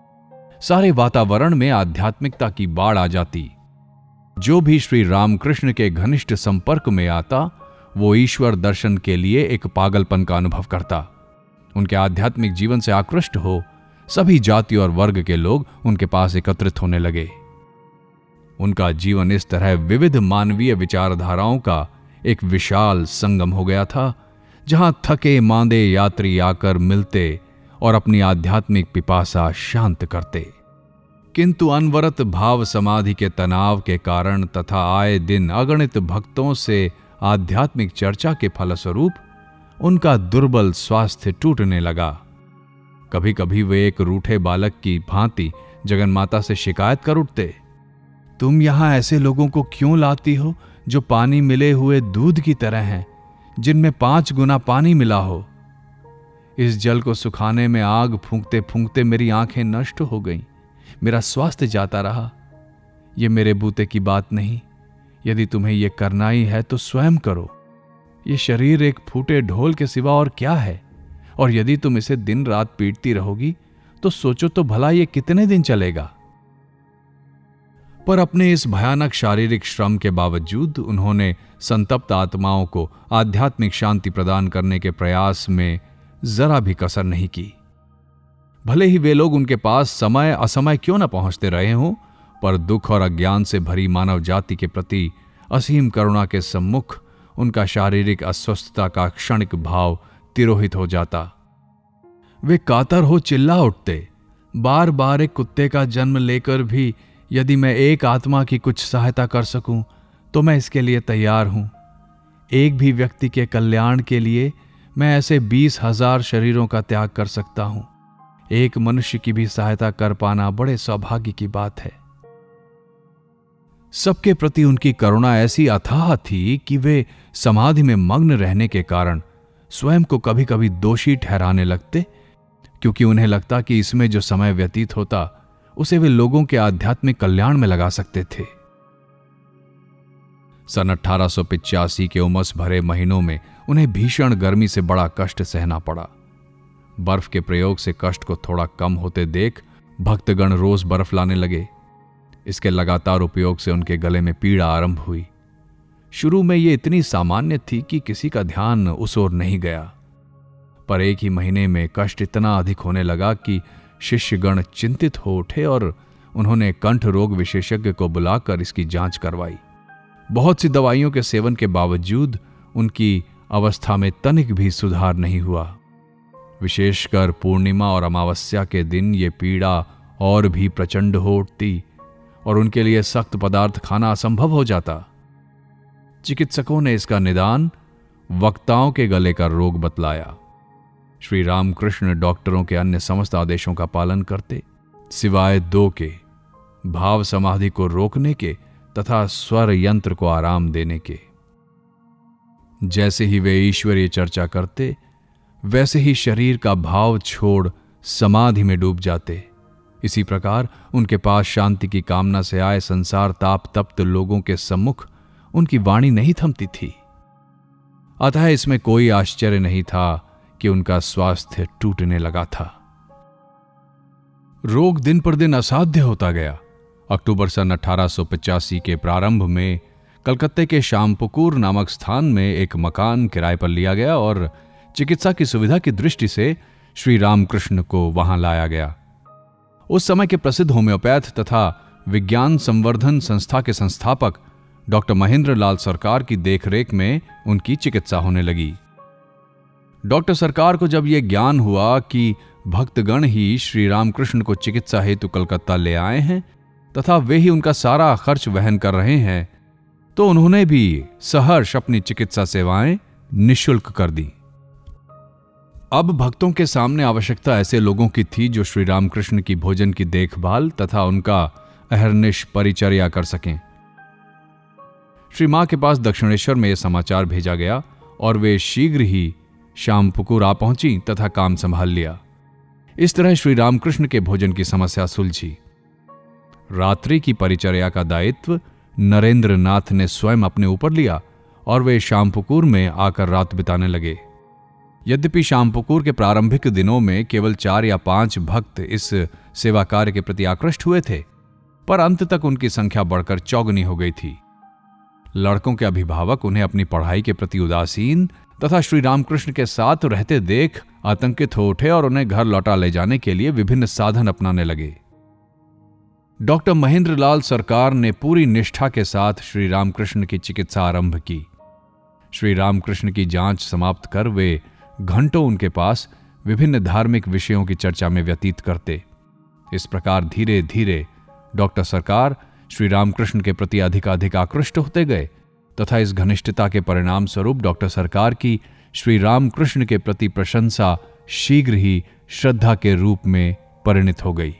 सारे वातावरण में आध्यात्मिकता की बाढ़ आ जाती। जो भी श्री रामकृष्ण के घनिष्ठ संपर्क में आता, वो ईश्वर दर्शन के लिए एक पागलपन का अनुभव करता। उनके आध्यात्मिक जीवन से आकृष्ट हो सभी जाति और वर्ग के लोग उनके पास एकत्रित होने लगे। उनका जीवन इस तरह विविध मानवीय विचारधाराओं का एक विशाल संगम हो गया था, जहां थके मांदे यात्री आकर मिलते और अपनी आध्यात्मिक पिपासा शांत करते। किंतु अनवरत भाव समाधि के तनाव के कारण तथा आए दिन अगणित भक्तों से आध्यात्मिक चर्चा के फलस्वरूप उनका दुर्बल स्वास्थ्य टूटने लगा। कभी कभी वे एक रूठे बालक की भांति जगन्माता से शिकायत कर उठते, तुम यहां ऐसे लोगों को क्यों लाती हो जो पानी मिले हुए दूध की तरह हैं, जिनमें पांच गुना पानी मिला हो। इस जल को सुखाने में आग फूंकते फूंकते मेरी आंखें नष्ट हो गईं, मेरा स्वास्थ्य जाता रहा। यह मेरे बूते की बात नहीं। यदि तुम्हें यह करना ही है तो स्वयं करो। ये शरीर एक फूटे ढोल के सिवा और क्या है, और यदि तुम इसे दिन रात पीटती रहोगी तो सोचो तो भला ये कितने दिन चलेगा। पर अपने इस भयानक शारीरिक श्रम के बावजूद उन्होंने संतप्त आत्माओं को आध्यात्मिक शांति प्रदान करने के प्रयास में जरा भी कसर नहीं की। भले ही वे लोग उनके पास समय असमय क्यों न पहुंचते रहे हों, पर दुख और अज्ञान से भरी मानव जाति के प्रति असीम करुणा के सम्मुख उनका शारीरिक अस्वस्थता का क्षणिक भाव तिरोहित हो जाता। वे कातर हो चिल्ला उठते, बार बार एक कुत्ते का जन्म लेकर भी यदि मैं एक आत्मा की कुछ सहायता कर सकूं तो मैं इसके लिए तैयार हूं। एक भी व्यक्ति के कल्याण के लिए मैं ऐसे बीस हजार शरीरों का त्याग कर सकता हूं। एक मनुष्य की भी सहायता कर पाना बड़े सौभाग्य की बात है। सबके प्रति उनकी करुणा ऐसी अथाह थी कि वे समाधि में मग्न रहने के कारण स्वयं को कभी कभी दोषी ठहराने लगते, क्योंकि उन्हें लगता कि इसमें जो समय व्यतीत होता उसे वे लोगों के आध्यात्मिक कल्याण में लगा सकते थे। सन अठारह सौ पिचासी के उमस भरे महीनों में उन्हें भीषण गर्मी से बड़ा कष्ट सहना पड़ा। बर्फ के प्रयोग से कष्ट को थोड़ा कम होते देख भक्तगण रोज बर्फ लाने लगे। इसके लगातार उपयोग से उनके गले में पीड़ा आरंभ हुई। शुरू में यह इतनी सामान्य थी कि किसी का ध्यान उस ओर नहीं गया, पर एक ही महीने में कष्ट इतना अधिक होने लगा कि शिष्यगण चिंतित हो उठे और उन्होंने कंठ रोग विशेषज्ञ को बुलाकर इसकी जांच करवाई। बहुत सी दवाइयों के सेवन के बावजूद उनकी अवस्था में तनिक भी सुधार नहीं हुआ। विशेषकर पूर्णिमा और अमावस्या के दिन ये पीड़ा और भी प्रचंड हो उठती और उनके लिए सख्त पदार्थ खाना असंभव हो जाता। चिकित्सकों ने इसका निदान वक्ताओं के गले का रोग बतलाया। श्री रामकृष्ण डॉक्टरों के अन्य समस्त आदेशों का पालन करते, सिवाय दो के, भाव समाधि को रोकने के तथा स्वर यंत्र को आराम देने के। जैसे ही वे ईश्वरीय चर्चा करते, वैसे ही शरीर का भाव छोड़ समाधि में डूब जाते। इसी प्रकार उनके पास शांति की कामना से आए संसार ताप तप्त लोगों के सम्मुख उनकी वाणी नहीं थमती थी। अतः इसमें कोई आश्चर्य नहीं था कि उनका स्वास्थ्य टूटने लगा था। रोग दिन पर दिन असाध्य होता गया। अक्टूबर सन अठारह सौ पचासी के प्रारंभ में कलकत्ते के श्यामपुकुर नामक स्थान में एक मकान किराए पर लिया गया और चिकित्सा की सुविधा की दृष्टि से श्री रामकृष्ण को वहां लाया गया। उस समय के प्रसिद्ध होम्योपैथ तथा विज्ञान संवर्धन संस्था के संस्थापक डॉक्टर महेंद्र लाल सरकार की देखरेख में उनकी चिकित्सा होने लगी। डॉक्टर सरकार को जब यह ज्ञान हुआ कि भक्तगण ही श्री रामकृष्ण को चिकित्सा हेतु कलकत्ता ले आए हैं तथा वे ही उनका सारा खर्च वहन कर रहे हैं, तो उन्होंने भी सहर्ष अपनी चिकित्सा सेवाएं निःशुल्क कर दी। अब भक्तों के सामने आवश्यकता ऐसे लोगों की थी जो श्री रामकृष्ण की भोजन की देखभाल तथा उनका अहर्निश परिचर्या कर सकें। श्री मां के पास दक्षिणेश्वर में यह समाचार भेजा गया और वे शीघ्र ही श्यामपुकुर आ पहुंची तथा काम संभाल लिया। इस तरह श्री रामकृष्ण के भोजन की समस्या सुलझी। रात्रि की परिचर्या का दायित्व नरेंद्र नाथ ने स्वयं अपने ऊपर लिया और वे श्यामपुकुर में आकर रात बिताने लगे। यद्यपि श्यामपुकुर के प्रारंभिक दिनों में केवल चार या पांच भक्त इस सेवा कार्य के प्रति आकृष्ट हुए थे, पर अंत तक उनकी संख्या बढ़कर चौगुनी हो गई थी। लड़कों के अभिभावक उन्हें अपनी पढ़ाई के प्रति उदासीन तथा श्री रामकृष्ण के साथ रहते देख आतंकित हो उठे और उन्हें घर लौटा ले जाने के लिए विभिन्न साधन अपनाने लगे। डॉक्टर महेंद्र लाल सरकार ने पूरी निष्ठा के साथ श्री रामकृष्ण की चिकित्सा आरंभ की। श्री रामकृष्ण की जांच समाप्त कर वे घंटों उनके पास विभिन्न धार्मिक विषयों की चर्चा में व्यतीत करते। इस प्रकार धीरे धीरे डॉक्टर सरकार श्री रामकृष्ण के प्रति अधिकाधिक आकृष्ट होते गए तथा इस घनिष्ठता के परिणाम स्वरूप डॉक्टर सरकार की श्री रामकृष्ण के प्रति प्रशंसा शीघ्र ही श्रद्धा के रूप में परिणित हो गई।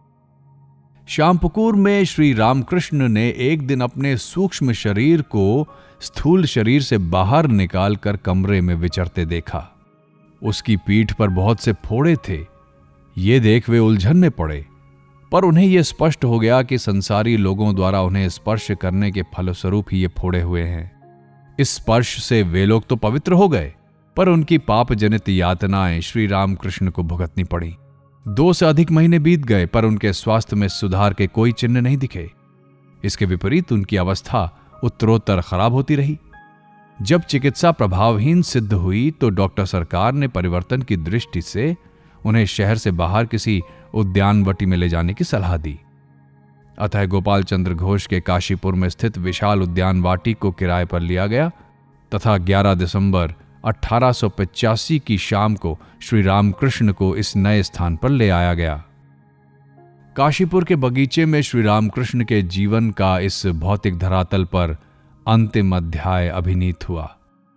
श्यामपुकुर में श्री रामकृष्ण ने एक दिन अपने सूक्ष्म शरीर को स्थूल शरीर से बाहर निकालकर कमरे में विचरते देखा। उसकी पीठ पर बहुत से फोड़े थे। ये देख वे उलझन में पड़े, पर उन्हें यह स्पष्ट हो गया कि संसारी लोगों द्वारा उन्हें स्पर्श करने के फलस्वरूप ही ये फोड़े हुए हैं। इस स्पर्श से वे लोग तो पवित्र हो गए, पर उनकी पाप जनित यातनाएं श्री रामकृष्ण को भुगतनी पड़ी। दो से अधिक महीने बीत गए, पर उनके स्वास्थ्य में सुधार के कोई चिन्ह नहीं दिखे। इसके विपरीत उनकी अवस्था उत्तरोत्तर खराब होती रही। जब चिकित्सा प्रभावहीन सिद्ध हुई तो डॉक्टर सरकार ने परिवर्तन की दृष्टि से उन्हें शहर से बाहर किसी उद्यानवटी में ले जाने की सलाह दी। अतः गोपाल चंद्र घोष के काशीपुर में स्थित विशाल उद्यान वाटी को किराए पर लिया गया तथा ग्यारह दिसंबर अठारह सौ पचासी की शाम को श्री रामकृष्ण को इस नए स्थान पर ले आया गया। काशीपुर के बगीचे में श्री रामकृष्ण के जीवन का इस भौतिक धरातल पर अंतिम अध्याय अभिनीत हुआ।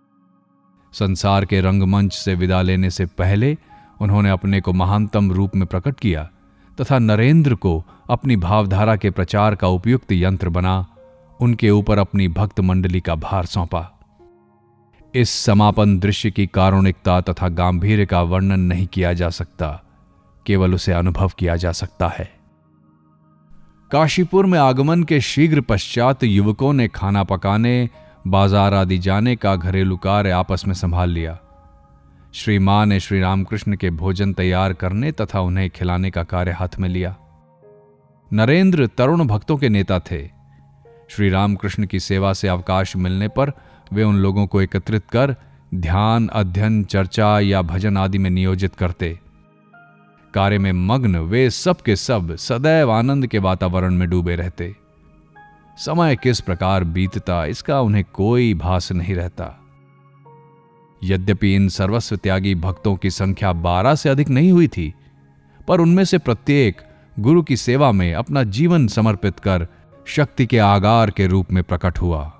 संसार के रंगमंच से विदा लेने से पहले उन्होंने अपने को महानतम रूप में प्रकट किया तथा नरेंद्र को अपनी भावधारा के प्रचार का उपयुक्त यंत्र बना उनके ऊपर अपनी भक्त मंडली का भार सौंपा। इस समापन दृश्य की कारुणिकता तथा गांधीर्य का वर्णन नहीं किया जा सकता, केवल उसे अनुभव किया जा सकता है। काशीपुर में आगमन के शीघ्र पश्चात युवकों ने खाना पकाने, बाजार आदि जाने का घरेलू कार्य आपस में संभाल लिया। श्री मां ने श्री रामकृष्ण के भोजन तैयार करने तथा उन्हें खिलाने का कार्य हाथ में लिया। नरेंद्र तरुण भक्तों के नेता थे। श्री रामकृष्ण की सेवा से अवकाश मिलने पर वे उन लोगों को एकत्रित कर ध्यान, अध्ययन, चर्चा या भजन आदि में नियोजित करते। कार्य में मग्न वे सब के सब सदैव आनंद के वातावरण में डूबे रहते। समय किस प्रकार बीतता इसका उन्हें कोई भास नहीं रहता। यद्यपि इन सर्वस्व त्यागी भक्तों की संख्या बारह से अधिक नहीं हुई थी, पर उनमें से प्रत्येक गुरु की सेवा में अपना जीवन समर्पित कर शक्ति के आगार के रूप में प्रकट हुआ।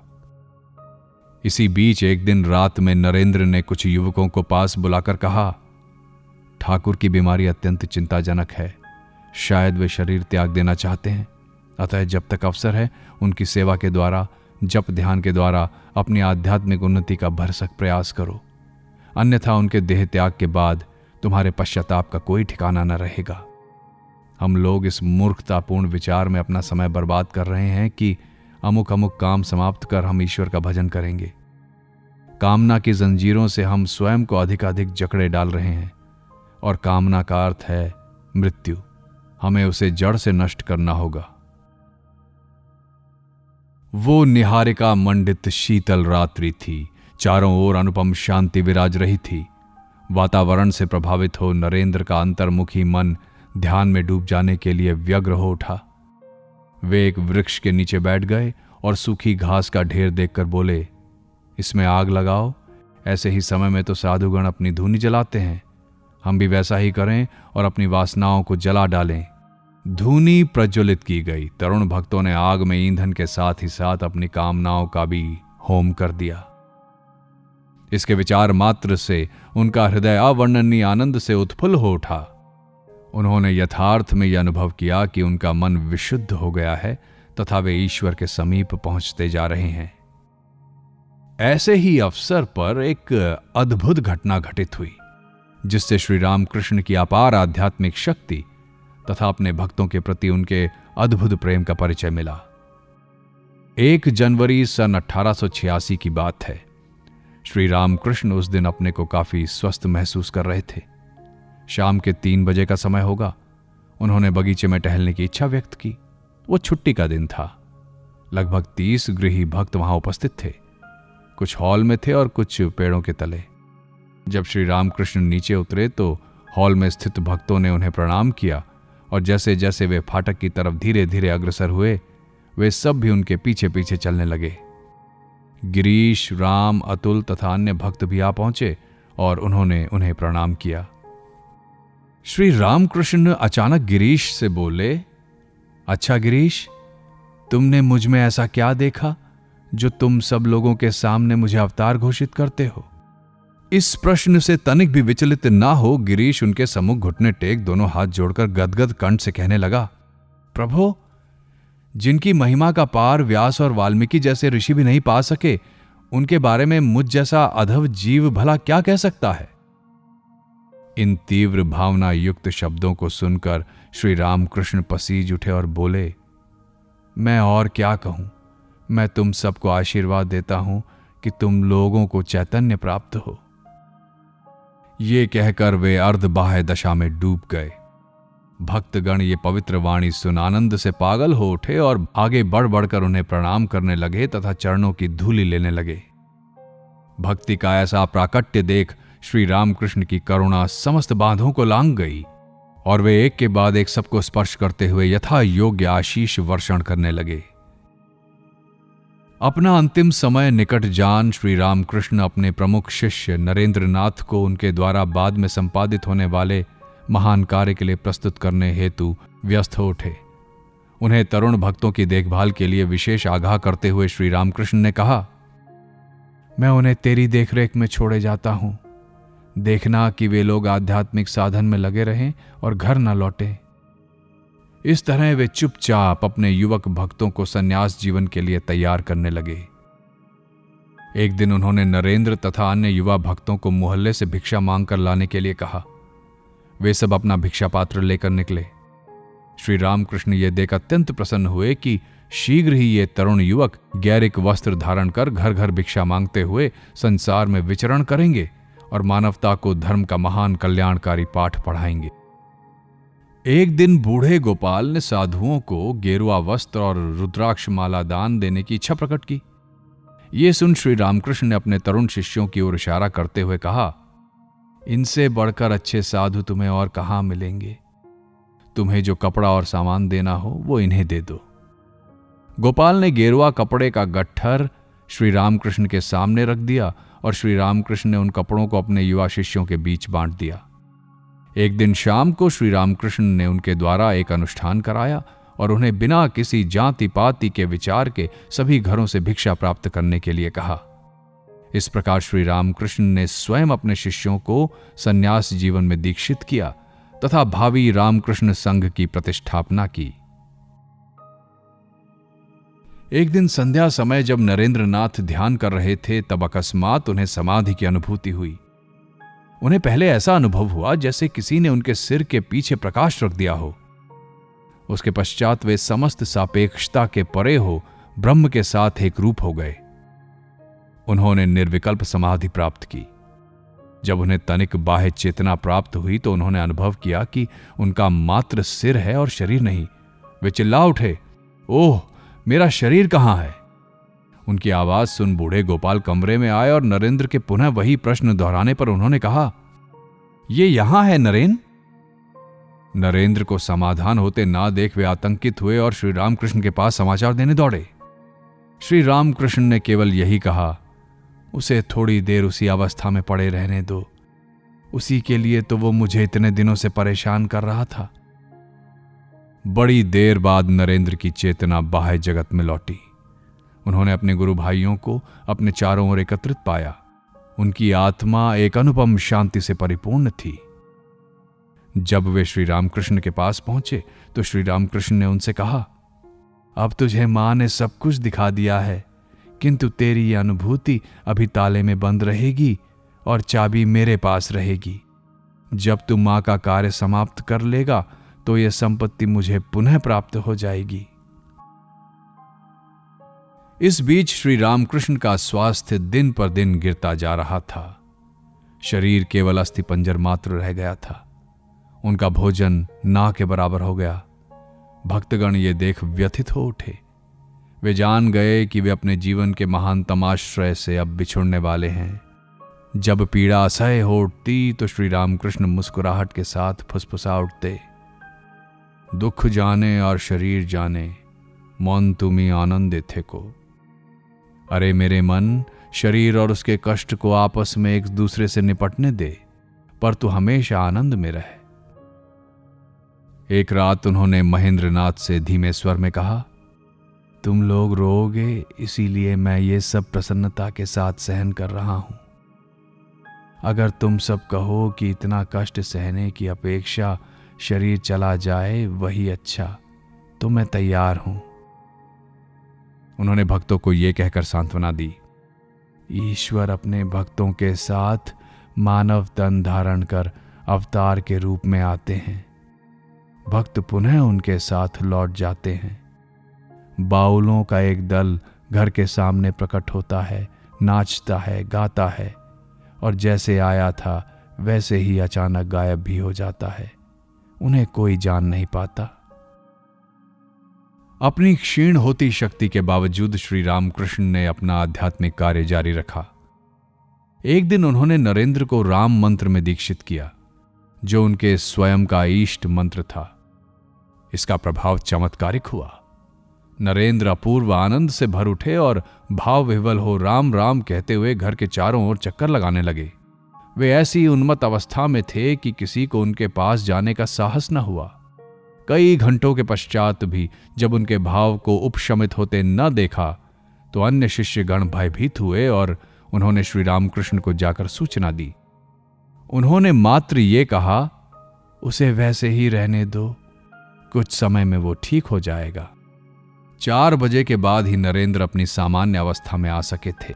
इसी बीच एक दिन रात में नरेंद्र ने कुछ युवकों को पास बुलाकर कहा, ठाकुर की बीमारी अत्यंत चिंताजनक है। शायद वे शरीर त्याग देना चाहते हैं, अतः जब तक अवसर है उनकी सेवा के द्वारा, जप ध्यान के द्वारा अपनी आध्यात्मिक उन्नति का भरसक प्रयास करो, अन्यथा उनके देह त्याग के बाद तुम्हारे पश्चाताप का कोई ठिकाना न रहेगा। हम लोग इस मूर्खतापूर्ण विचार में अपना समय बर्बाद कर रहे हैं कि अमुक अमुक काम समाप्त कर हम ईश्वर का भजन करेंगे। कामना की जंजीरों से हम स्वयं को अधिकाधिक जकड़े डाल रहे हैं और कामना का अर्थ है मृत्यु। हमें उसे जड़ से नष्ट करना होगा। वो निहारिका मंडित शीतल रात्रि थी। चारों ओर अनुपम शांति विराज रही थी। वातावरण से प्रभावित हो नरेंद्र का अंतर्मुखी मन ध्यान में डूब जाने के लिए व्यग्र हो उठा। वे एक वृक्ष के नीचे बैठ गए और सूखी घास का ढेर देखकर बोले, इसमें आग लगाओ। ऐसे ही समय में तो साधुगण अपनी धूनी जलाते हैं, हम भी वैसा ही करें और अपनी वासनाओं को जला डालें। धूनी प्रज्वलित की गई। तरुण भक्तों ने आग में ईंधन के साथ ही साथ अपनी कामनाओं का भी होम कर दिया। इसके विचार मात्र से उनका हृदय अवर्णनीय आनंद से उत्फुल्ल हो उठा। उन्होंने यथार्थ में यह अनुभव किया कि उनका मन विशुद्ध हो गया है तथा वे ईश्वर के समीप पहुंचते जा रहे हैं। ऐसे ही अवसर पर एक अद्भुत घटना घटित हुई, जिससे श्री रामकृष्ण की अपार आध्यात्मिक शक्ति तथा अपने भक्तों के प्रति उनके अद्भुत प्रेम का परिचय मिला। एक जनवरी सन अठारह सौ छियासी की बात है। श्री रामकृष्ण उस दिन अपने को काफी स्वस्थ महसूस कर रहे थे। शाम के तीन बजे का समय होगा। उन्होंने बगीचे में टहलने की इच्छा व्यक्त की। वो छुट्टी का दिन था। लगभग तीस गृही भक्त वहां उपस्थित थे। कुछ हॉल में थे और कुछ पेड़ों के तले। जब श्री रामकृष्ण नीचे उतरे तो हॉल में स्थित भक्तों ने उन्हें प्रणाम किया और जैसे जैसे वे फाटक की तरफ धीरे धीरे अग्रसर हुए, वे सब भी उनके पीछे पीछे चलने लगे। गिरीश, राम, अतुल तथा अन्य भक्त भी आ पहुंचे और उन्होंने उन्हें प्रणाम किया। श्री रामकृष्ण अचानक गिरीश से बोले, अच्छा गिरीश, तुमने मुझ में ऐसा क्या देखा जो तुम सब लोगों के सामने मुझे अवतार घोषित करते हो? इस प्रश्न से तनिक भी विचलित ना हो गिरीश उनके सम्मुख घुटने टेक दोनों हाथ जोड़कर गदगद कंठ से कहने लगा, प्रभु, जिनकी महिमा का पार व्यास और वाल्मीकि जैसे ऋषि भी नहीं पा सके, उनके बारे में मुझ जैसा अधव जीव भला क्या कह सकता है? इन तीव्र भावना युक्त शब्दों को सुनकर श्री रामकृष्ण पसीज उठे और बोले, मैं और क्या कहूं? मैं तुम सबको आशीर्वाद देता हूं कि तुम लोगों को चैतन्य प्राप्त हो। ये कहकर वे अर्धबाह्य दशा में डूब गए। भक्तगण ये पवित्र वाणी सुन आनंद से पागल हो उठे और आगे बढ़ बढ़कर उन्हें प्रणाम करने लगे तथा चरणों की धूलि लेने लगे। भक्ति का ऐसा प्राकट्य देख श्री रामकृष्ण की करुणा समस्त बांधों को लांघ गई। और वे एक के बाद एक सबको स्पर्श करते हुए यथा योग्य आशीष वर्षण करने लगे। अपना अंतिम समय निकट जान श्री रामकृष्ण अपने प्रमुख शिष्य नरेंद्र नाथ को उनके द्वारा बाद में संपादित होने वाले महान कार्य के लिए प्रस्तुत करने हेतु व्यस्त हो उठे। उन्हें तरुण भक्तों की देखभाल के लिए विशेष आगाह करते हुए श्री रामकृष्ण ने कहा, मैं उन्हें तेरी देखरेख में छोड़े जाता हूं। देखना कि वे लोग आध्यात्मिक साधन में लगे रहें और घर न लौटें। इस तरह वे चुपचाप अपने युवक भक्तों को संन्यास जीवन के लिए तैयार करने लगे। एक दिन उन्होंने नरेंद्र तथा अन्य युवा भक्तों को मोहल्ले से भिक्षा मांगकर लाने के लिए कहा। वे सब अपना भिक्षा पात्र लेकर निकले। श्री रामकृष्ण ये देख अत्यंत प्रसन्न हुए कि शीघ्र ही ये तरुण युवक गैरिक वस्त्र धारण कर घर घर भिक्षा मांगते हुए संसार में विचरण करेंगे और मानवता को धर्म का महान कल्याणकारी पाठ पढ़ाएंगे। एक दिन बूढ़े गोपाल ने साधुओं को गेरुआ वस्त्र और रुद्राक्ष माला दान देने की इच्छा प्रकट की। ये सुन श्री रामकृष्ण ने अपने तरुण शिष्यों की ओर इशारा करते हुए कहा, इनसे बढ़कर अच्छे साधु तुम्हें और कहां मिलेंगे। तुम्हें जो कपड़ा और सामान देना हो वो इन्हें दे दो। गोपाल ने गेरुआ कपड़े का गट्ठर श्री रामकृष्ण के सामने रख दिया और श्री रामकृष्ण ने उन कपड़ों को अपने युवा शिष्यों के बीच बांट दिया। एक दिन शाम को श्री रामकृष्ण ने उनके द्वारा एक अनुष्ठान कराया और उन्हें बिना किसी जाति पाति के विचार के सभी घरों से भिक्षा प्राप्त करने के लिए कहा। इस प्रकार श्री रामकृष्ण ने स्वयं अपने शिष्यों को संन्यास जीवन में दीक्षित किया तथा भावी रामकृष्ण संघ की प्रतिष्ठापना की। एक दिन संध्या समय जब नरेंद्र नाथ ध्यान कर रहे थे तब अकस्मात उन्हें समाधि की अनुभूति हुई। उन्हें पहले ऐसा अनुभव हुआ जैसे किसी ने उनके सिर के पीछे प्रकाश रख दिया हो। उसके पश्चात वे समस्त सापेक्षता के परे हो ब्रह्म के साथ एक रूप हो गए। उन्होंने निर्विकल्प समाधि प्राप्त की। जब उन्हें तनिक बाह्य चेतना प्राप्त हुई तो उन्होंने अनुभव किया कि उनका मात्र सिर है और शरीर नहीं। वे चिल्ला उठे, ओह, मेरा शरीर कहां है? उनकी आवाज सुन बूढ़े गोपाल कमरे में आए और नरेंद्र के पुनः वही प्रश्न दोहराने पर उन्होंने कहा, ये यहां है नरेन? नरेंद्र को समाधान होते ना देख वे आतंकित हुए और श्री रामकृष्ण के पास समाचार देने दौड़े। श्री रामकृष्ण ने केवल यही कहा, उसे थोड़ी देर उसी अवस्था में पड़े रहने दो। उसी के लिए तो वो मुझे इतने दिनों से परेशान कर रहा था। बड़ी देर बाद नरेंद्र की चेतना बाह्य जगत में लौटी। उन्होंने अपने गुरु भाइयों को अपने चारों ओर एकत्रित पाया। उनकी आत्मा एक अनुपम शांति से परिपूर्ण थी। जब वे श्री रामकृष्ण के पास पहुंचे तो श्री रामकृष्ण ने उनसे कहा, अब तुझे मां ने सब कुछ दिखा दिया है, किंतु तेरी यह अनुभूति अभी ताले में बंद रहेगी और चाबी मेरे पास रहेगी। जब तू मां का कार्य समाप्त कर लेगा तो यह संपत्ति मुझे पुनः प्राप्त हो जाएगी। इस बीच श्री रामकृष्ण का स्वास्थ्य दिन पर दिन गिरता जा रहा था। शरीर केवल अस्थिपंजर मात्र रह गया था। उनका भोजन ना के बराबर हो गया। भक्तगण ये देख व्यथित हो उठे। वे जान गए कि वे अपने जीवन के महानतम आश्रय से अब बिछुड़ने वाले हैं। जब पीड़ा असह्य हो उठती तो श्री रामकृष्ण मुस्कुराहट के साथ फुसफुसा उठते, दुख जाने और शरीर जाने, मौन तुम्ही आनंद थे को। अरे मेरे मन, शरीर और उसके कष्ट को आपस में एक दूसरे से निपटने दे, पर तू हमेशा आनंद में रहे। एक रात उन्होंने महेंद्रनाथ से धीमे स्वर में कहा, तुम लोग रोओगे इसीलिए मैं ये सब प्रसन्नता के साथ सहन कर रहा हूं। अगर तुम सब कहो कि इतना कष्ट सहने की अपेक्षा शरीर चला जाए वही अच्छा, तो मैं तैयार हूं। उन्होंने भक्तों को यह कहकर सांत्वना दी, ईश्वर अपने भक्तों के साथ मानव तन धारण कर अवतार के रूप में आते हैं। भक्त पुनः उनके साथ लौट जाते हैं। बाउलों का एक दल घर के सामने प्रकट होता है, नाचता है, गाता है और जैसे आया था वैसे ही अचानक गायब भी हो जाता है। उन्हें कोई जान नहीं पाता। अपनी क्षीण होती शक्ति के बावजूद श्री रामकृष्ण ने अपना आध्यात्मिक कार्य जारी रखा। एक दिन उन्होंने नरेंद्र को राम मंत्र में दीक्षित किया। जो उनके स्वयं का इष्ट मंत्र था। इसका प्रभाव चमत्कारिक हुआ। नरेंद्र अपूर्व आनंद से भर उठे और भाव विह्वल हो राम राम कहते हुए घर के चारों ओर चक्कर लगाने लगे। वे ऐसी उन्मत्त अवस्था में थे कि किसी को उनके पास जाने का साहस न हुआ। कई घंटों के पश्चात भी जब उनके भाव को उपशमित होते न देखा तो अन्य शिष्यगण भयभीत हुए और उन्होंने श्री रामकृष्ण को जाकर सूचना दी। उन्होंने मात्र ये कहा, उसे वैसे ही रहने दो, कुछ समय में वो ठीक हो जाएगा। चार बजे के बाद ही नरेंद्र अपनी सामान्य अवस्था में आ सके थे।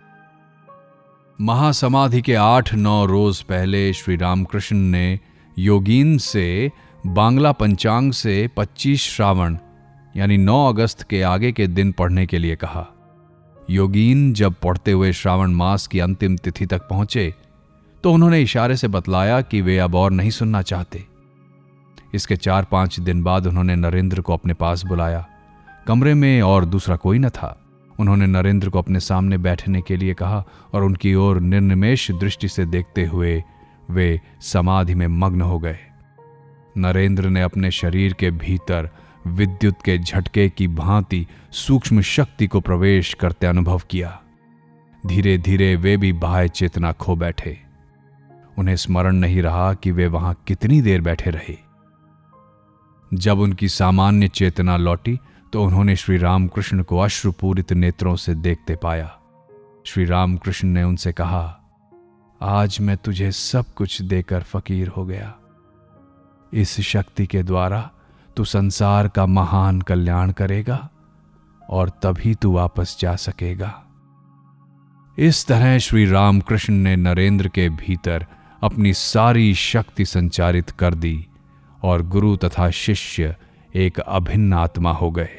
महासमाधि के आठ नौ रोज पहले श्री रामकृष्ण ने योगीन से बांग्ला पंचांग से पच्चीस श्रावण यानी नौ अगस्त के आगे के दिन पढ़ने के लिए कहा। योगीन जब पढ़ते हुए श्रावण मास की अंतिम तिथि तक पहुंचे तो उन्होंने इशारे से बतलाया कि वे अब और नहीं सुनना चाहते। इसके चार पांच दिन बाद उन्होंने नरेंद्र को अपने पास बुलाया। कमरे में और दूसरा कोई न था। उन्होंने नरेंद्र को अपने सामने बैठने के लिए कहा और उनकी ओर निर्निमेष दृष्टि से देखते हुए वे समाधि में मग्न हो गए। नरेंद्र ने अपने शरीर के भीतर विद्युत के झटके की भांति सूक्ष्म शक्ति को प्रवेश करते अनुभव किया। धीरे धीरे वे भी बाह्य चेतना खो बैठे। उन्हें स्मरण नहीं रहा कि वे वहां कितनी देर बैठे रहे। जब उनकी सामान्य चेतना लौटी तो उन्होंने श्री रामकृष्ण को अश्रुपूरित नेत्रों से देखते पाया। श्री रामकृष्ण ने उनसे कहा, आज मैं तुझे सब कुछ देकर फकीर हो गया। इस शक्ति के द्वारा तू संसार का महान कल्याण करेगा और तभी तू वापस जा सकेगा। इस तरह श्री रामकृष्ण ने नरेंद्र के भीतर अपनी सारी शक्ति संचारित कर दी और गुरु तथा शिष्य एक अभिन्न आत्मा हो गए।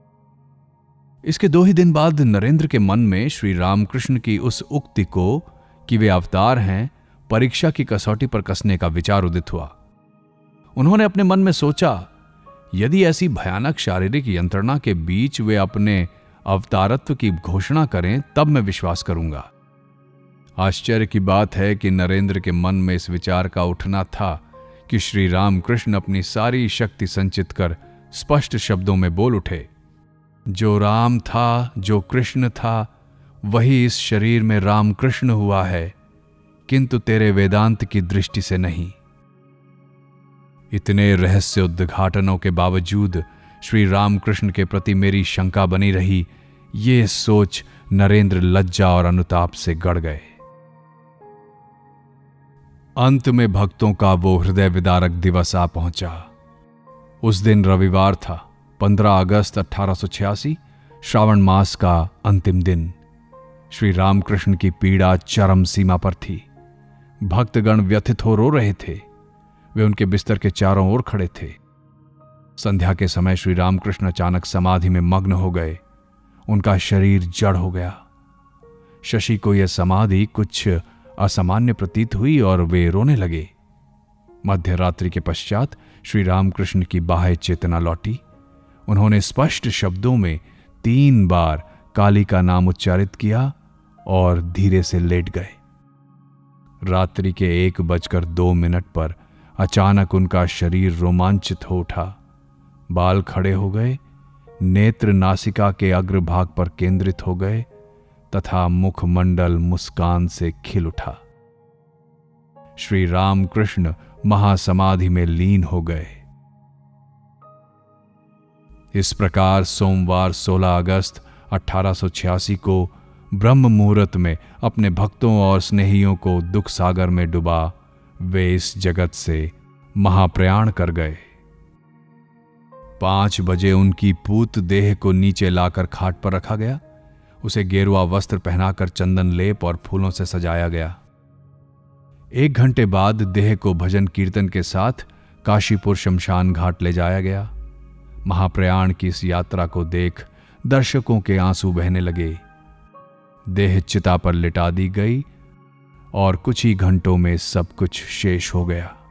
इसके दो ही दिन बाद नरेंद्र के मन में श्री रामकृष्ण की उस उक्ति को कि वे अवतार हैं परीक्षा की कसौटी पर कसने का विचार उदित हुआ। उन्होंने अपने मन में सोचा, यदि ऐसी भयानक शारीरिक यंत्रणा के बीच वे अपने अवतारत्व की घोषणा करें तब मैं विश्वास करूंगा। आश्चर्य की बात है कि नरेंद्र के मन में इस विचार का उठना था कि श्री रामकृष्ण अपनी सारी शक्ति संचित कर स्पष्ट शब्दों में बोल उठे, जो राम था, जो कृष्ण था, वही इस शरीर में रामकृष्ण हुआ है, किंतु तेरे वेदांत की दृष्टि से नहीं। इतने रहस्य उद्घाटनों के बावजूद श्री रामकृष्ण के प्रति मेरी शंका बनी रही, ये सोच नरेंद्र लज्जा और अनुताप से गड़ गए। अंत में भक्तों का वो हृदय विदारक दिवस आ पहुंचा। उस दिन रविवार था, पंद्रह अगस्त अठारह सौ छियासी, श्रावण मास का अंतिम दिन। श्री रामकृष्ण की पीड़ा चरम सीमा पर थी। भक्तगण व्यथित हो रो रहे थे। वे उनके बिस्तर के चारों ओर खड़े थे। संध्या के समय श्री रामकृष्ण अचानक समाधि में मग्न हो गए। उनका शरीर जड़ हो गया। शशि को यह समाधि कुछ असामान्य प्रतीत हुई और वे रोने लगे। मध्य रात्रि के पश्चात श्री रामकृष्ण की बाह्य चेतना लौटी। उन्होंने स्पष्ट शब्दों में तीन बार काली का नाम उच्चारित किया और धीरे से लेट गए। रात्रि के एक बजकर दो मिनट पर अचानक उनका शरीर रोमांचित हो उठा। बाल खड़े हो गए, नेत्र नासिका के अग्रभाग पर केंद्रित हो गए तथा मुखमंडल मुस्कान से खिल उठा। श्री रामकृष्ण महासमाधि में लीन हो गए। इस प्रकार सोमवार सोलह अगस्त अठारह सौ छियासी को ब्रह्म मुहूर्त में अपने भक्तों और स्नेहियों को दुख सागर में डुबा वे इस जगत से महाप्रयाण कर गए। पांच बजे उनकी पूत देह को नीचे लाकर खाट पर रखा गया। उसे गेरुआ वस्त्र पहनाकर चंदन लेप और फूलों से सजाया गया। एक घंटे बाद देह को भजन कीर्तन के साथ काशीपुर शमशान घाट ले जाया गया। महाप्रयाण की इस यात्रा को देख दर्शकों के आंसू बहने लगे। देह चिता पर लिटा दी गई और कुछ ही घंटों में सब कुछ शेष हो गया।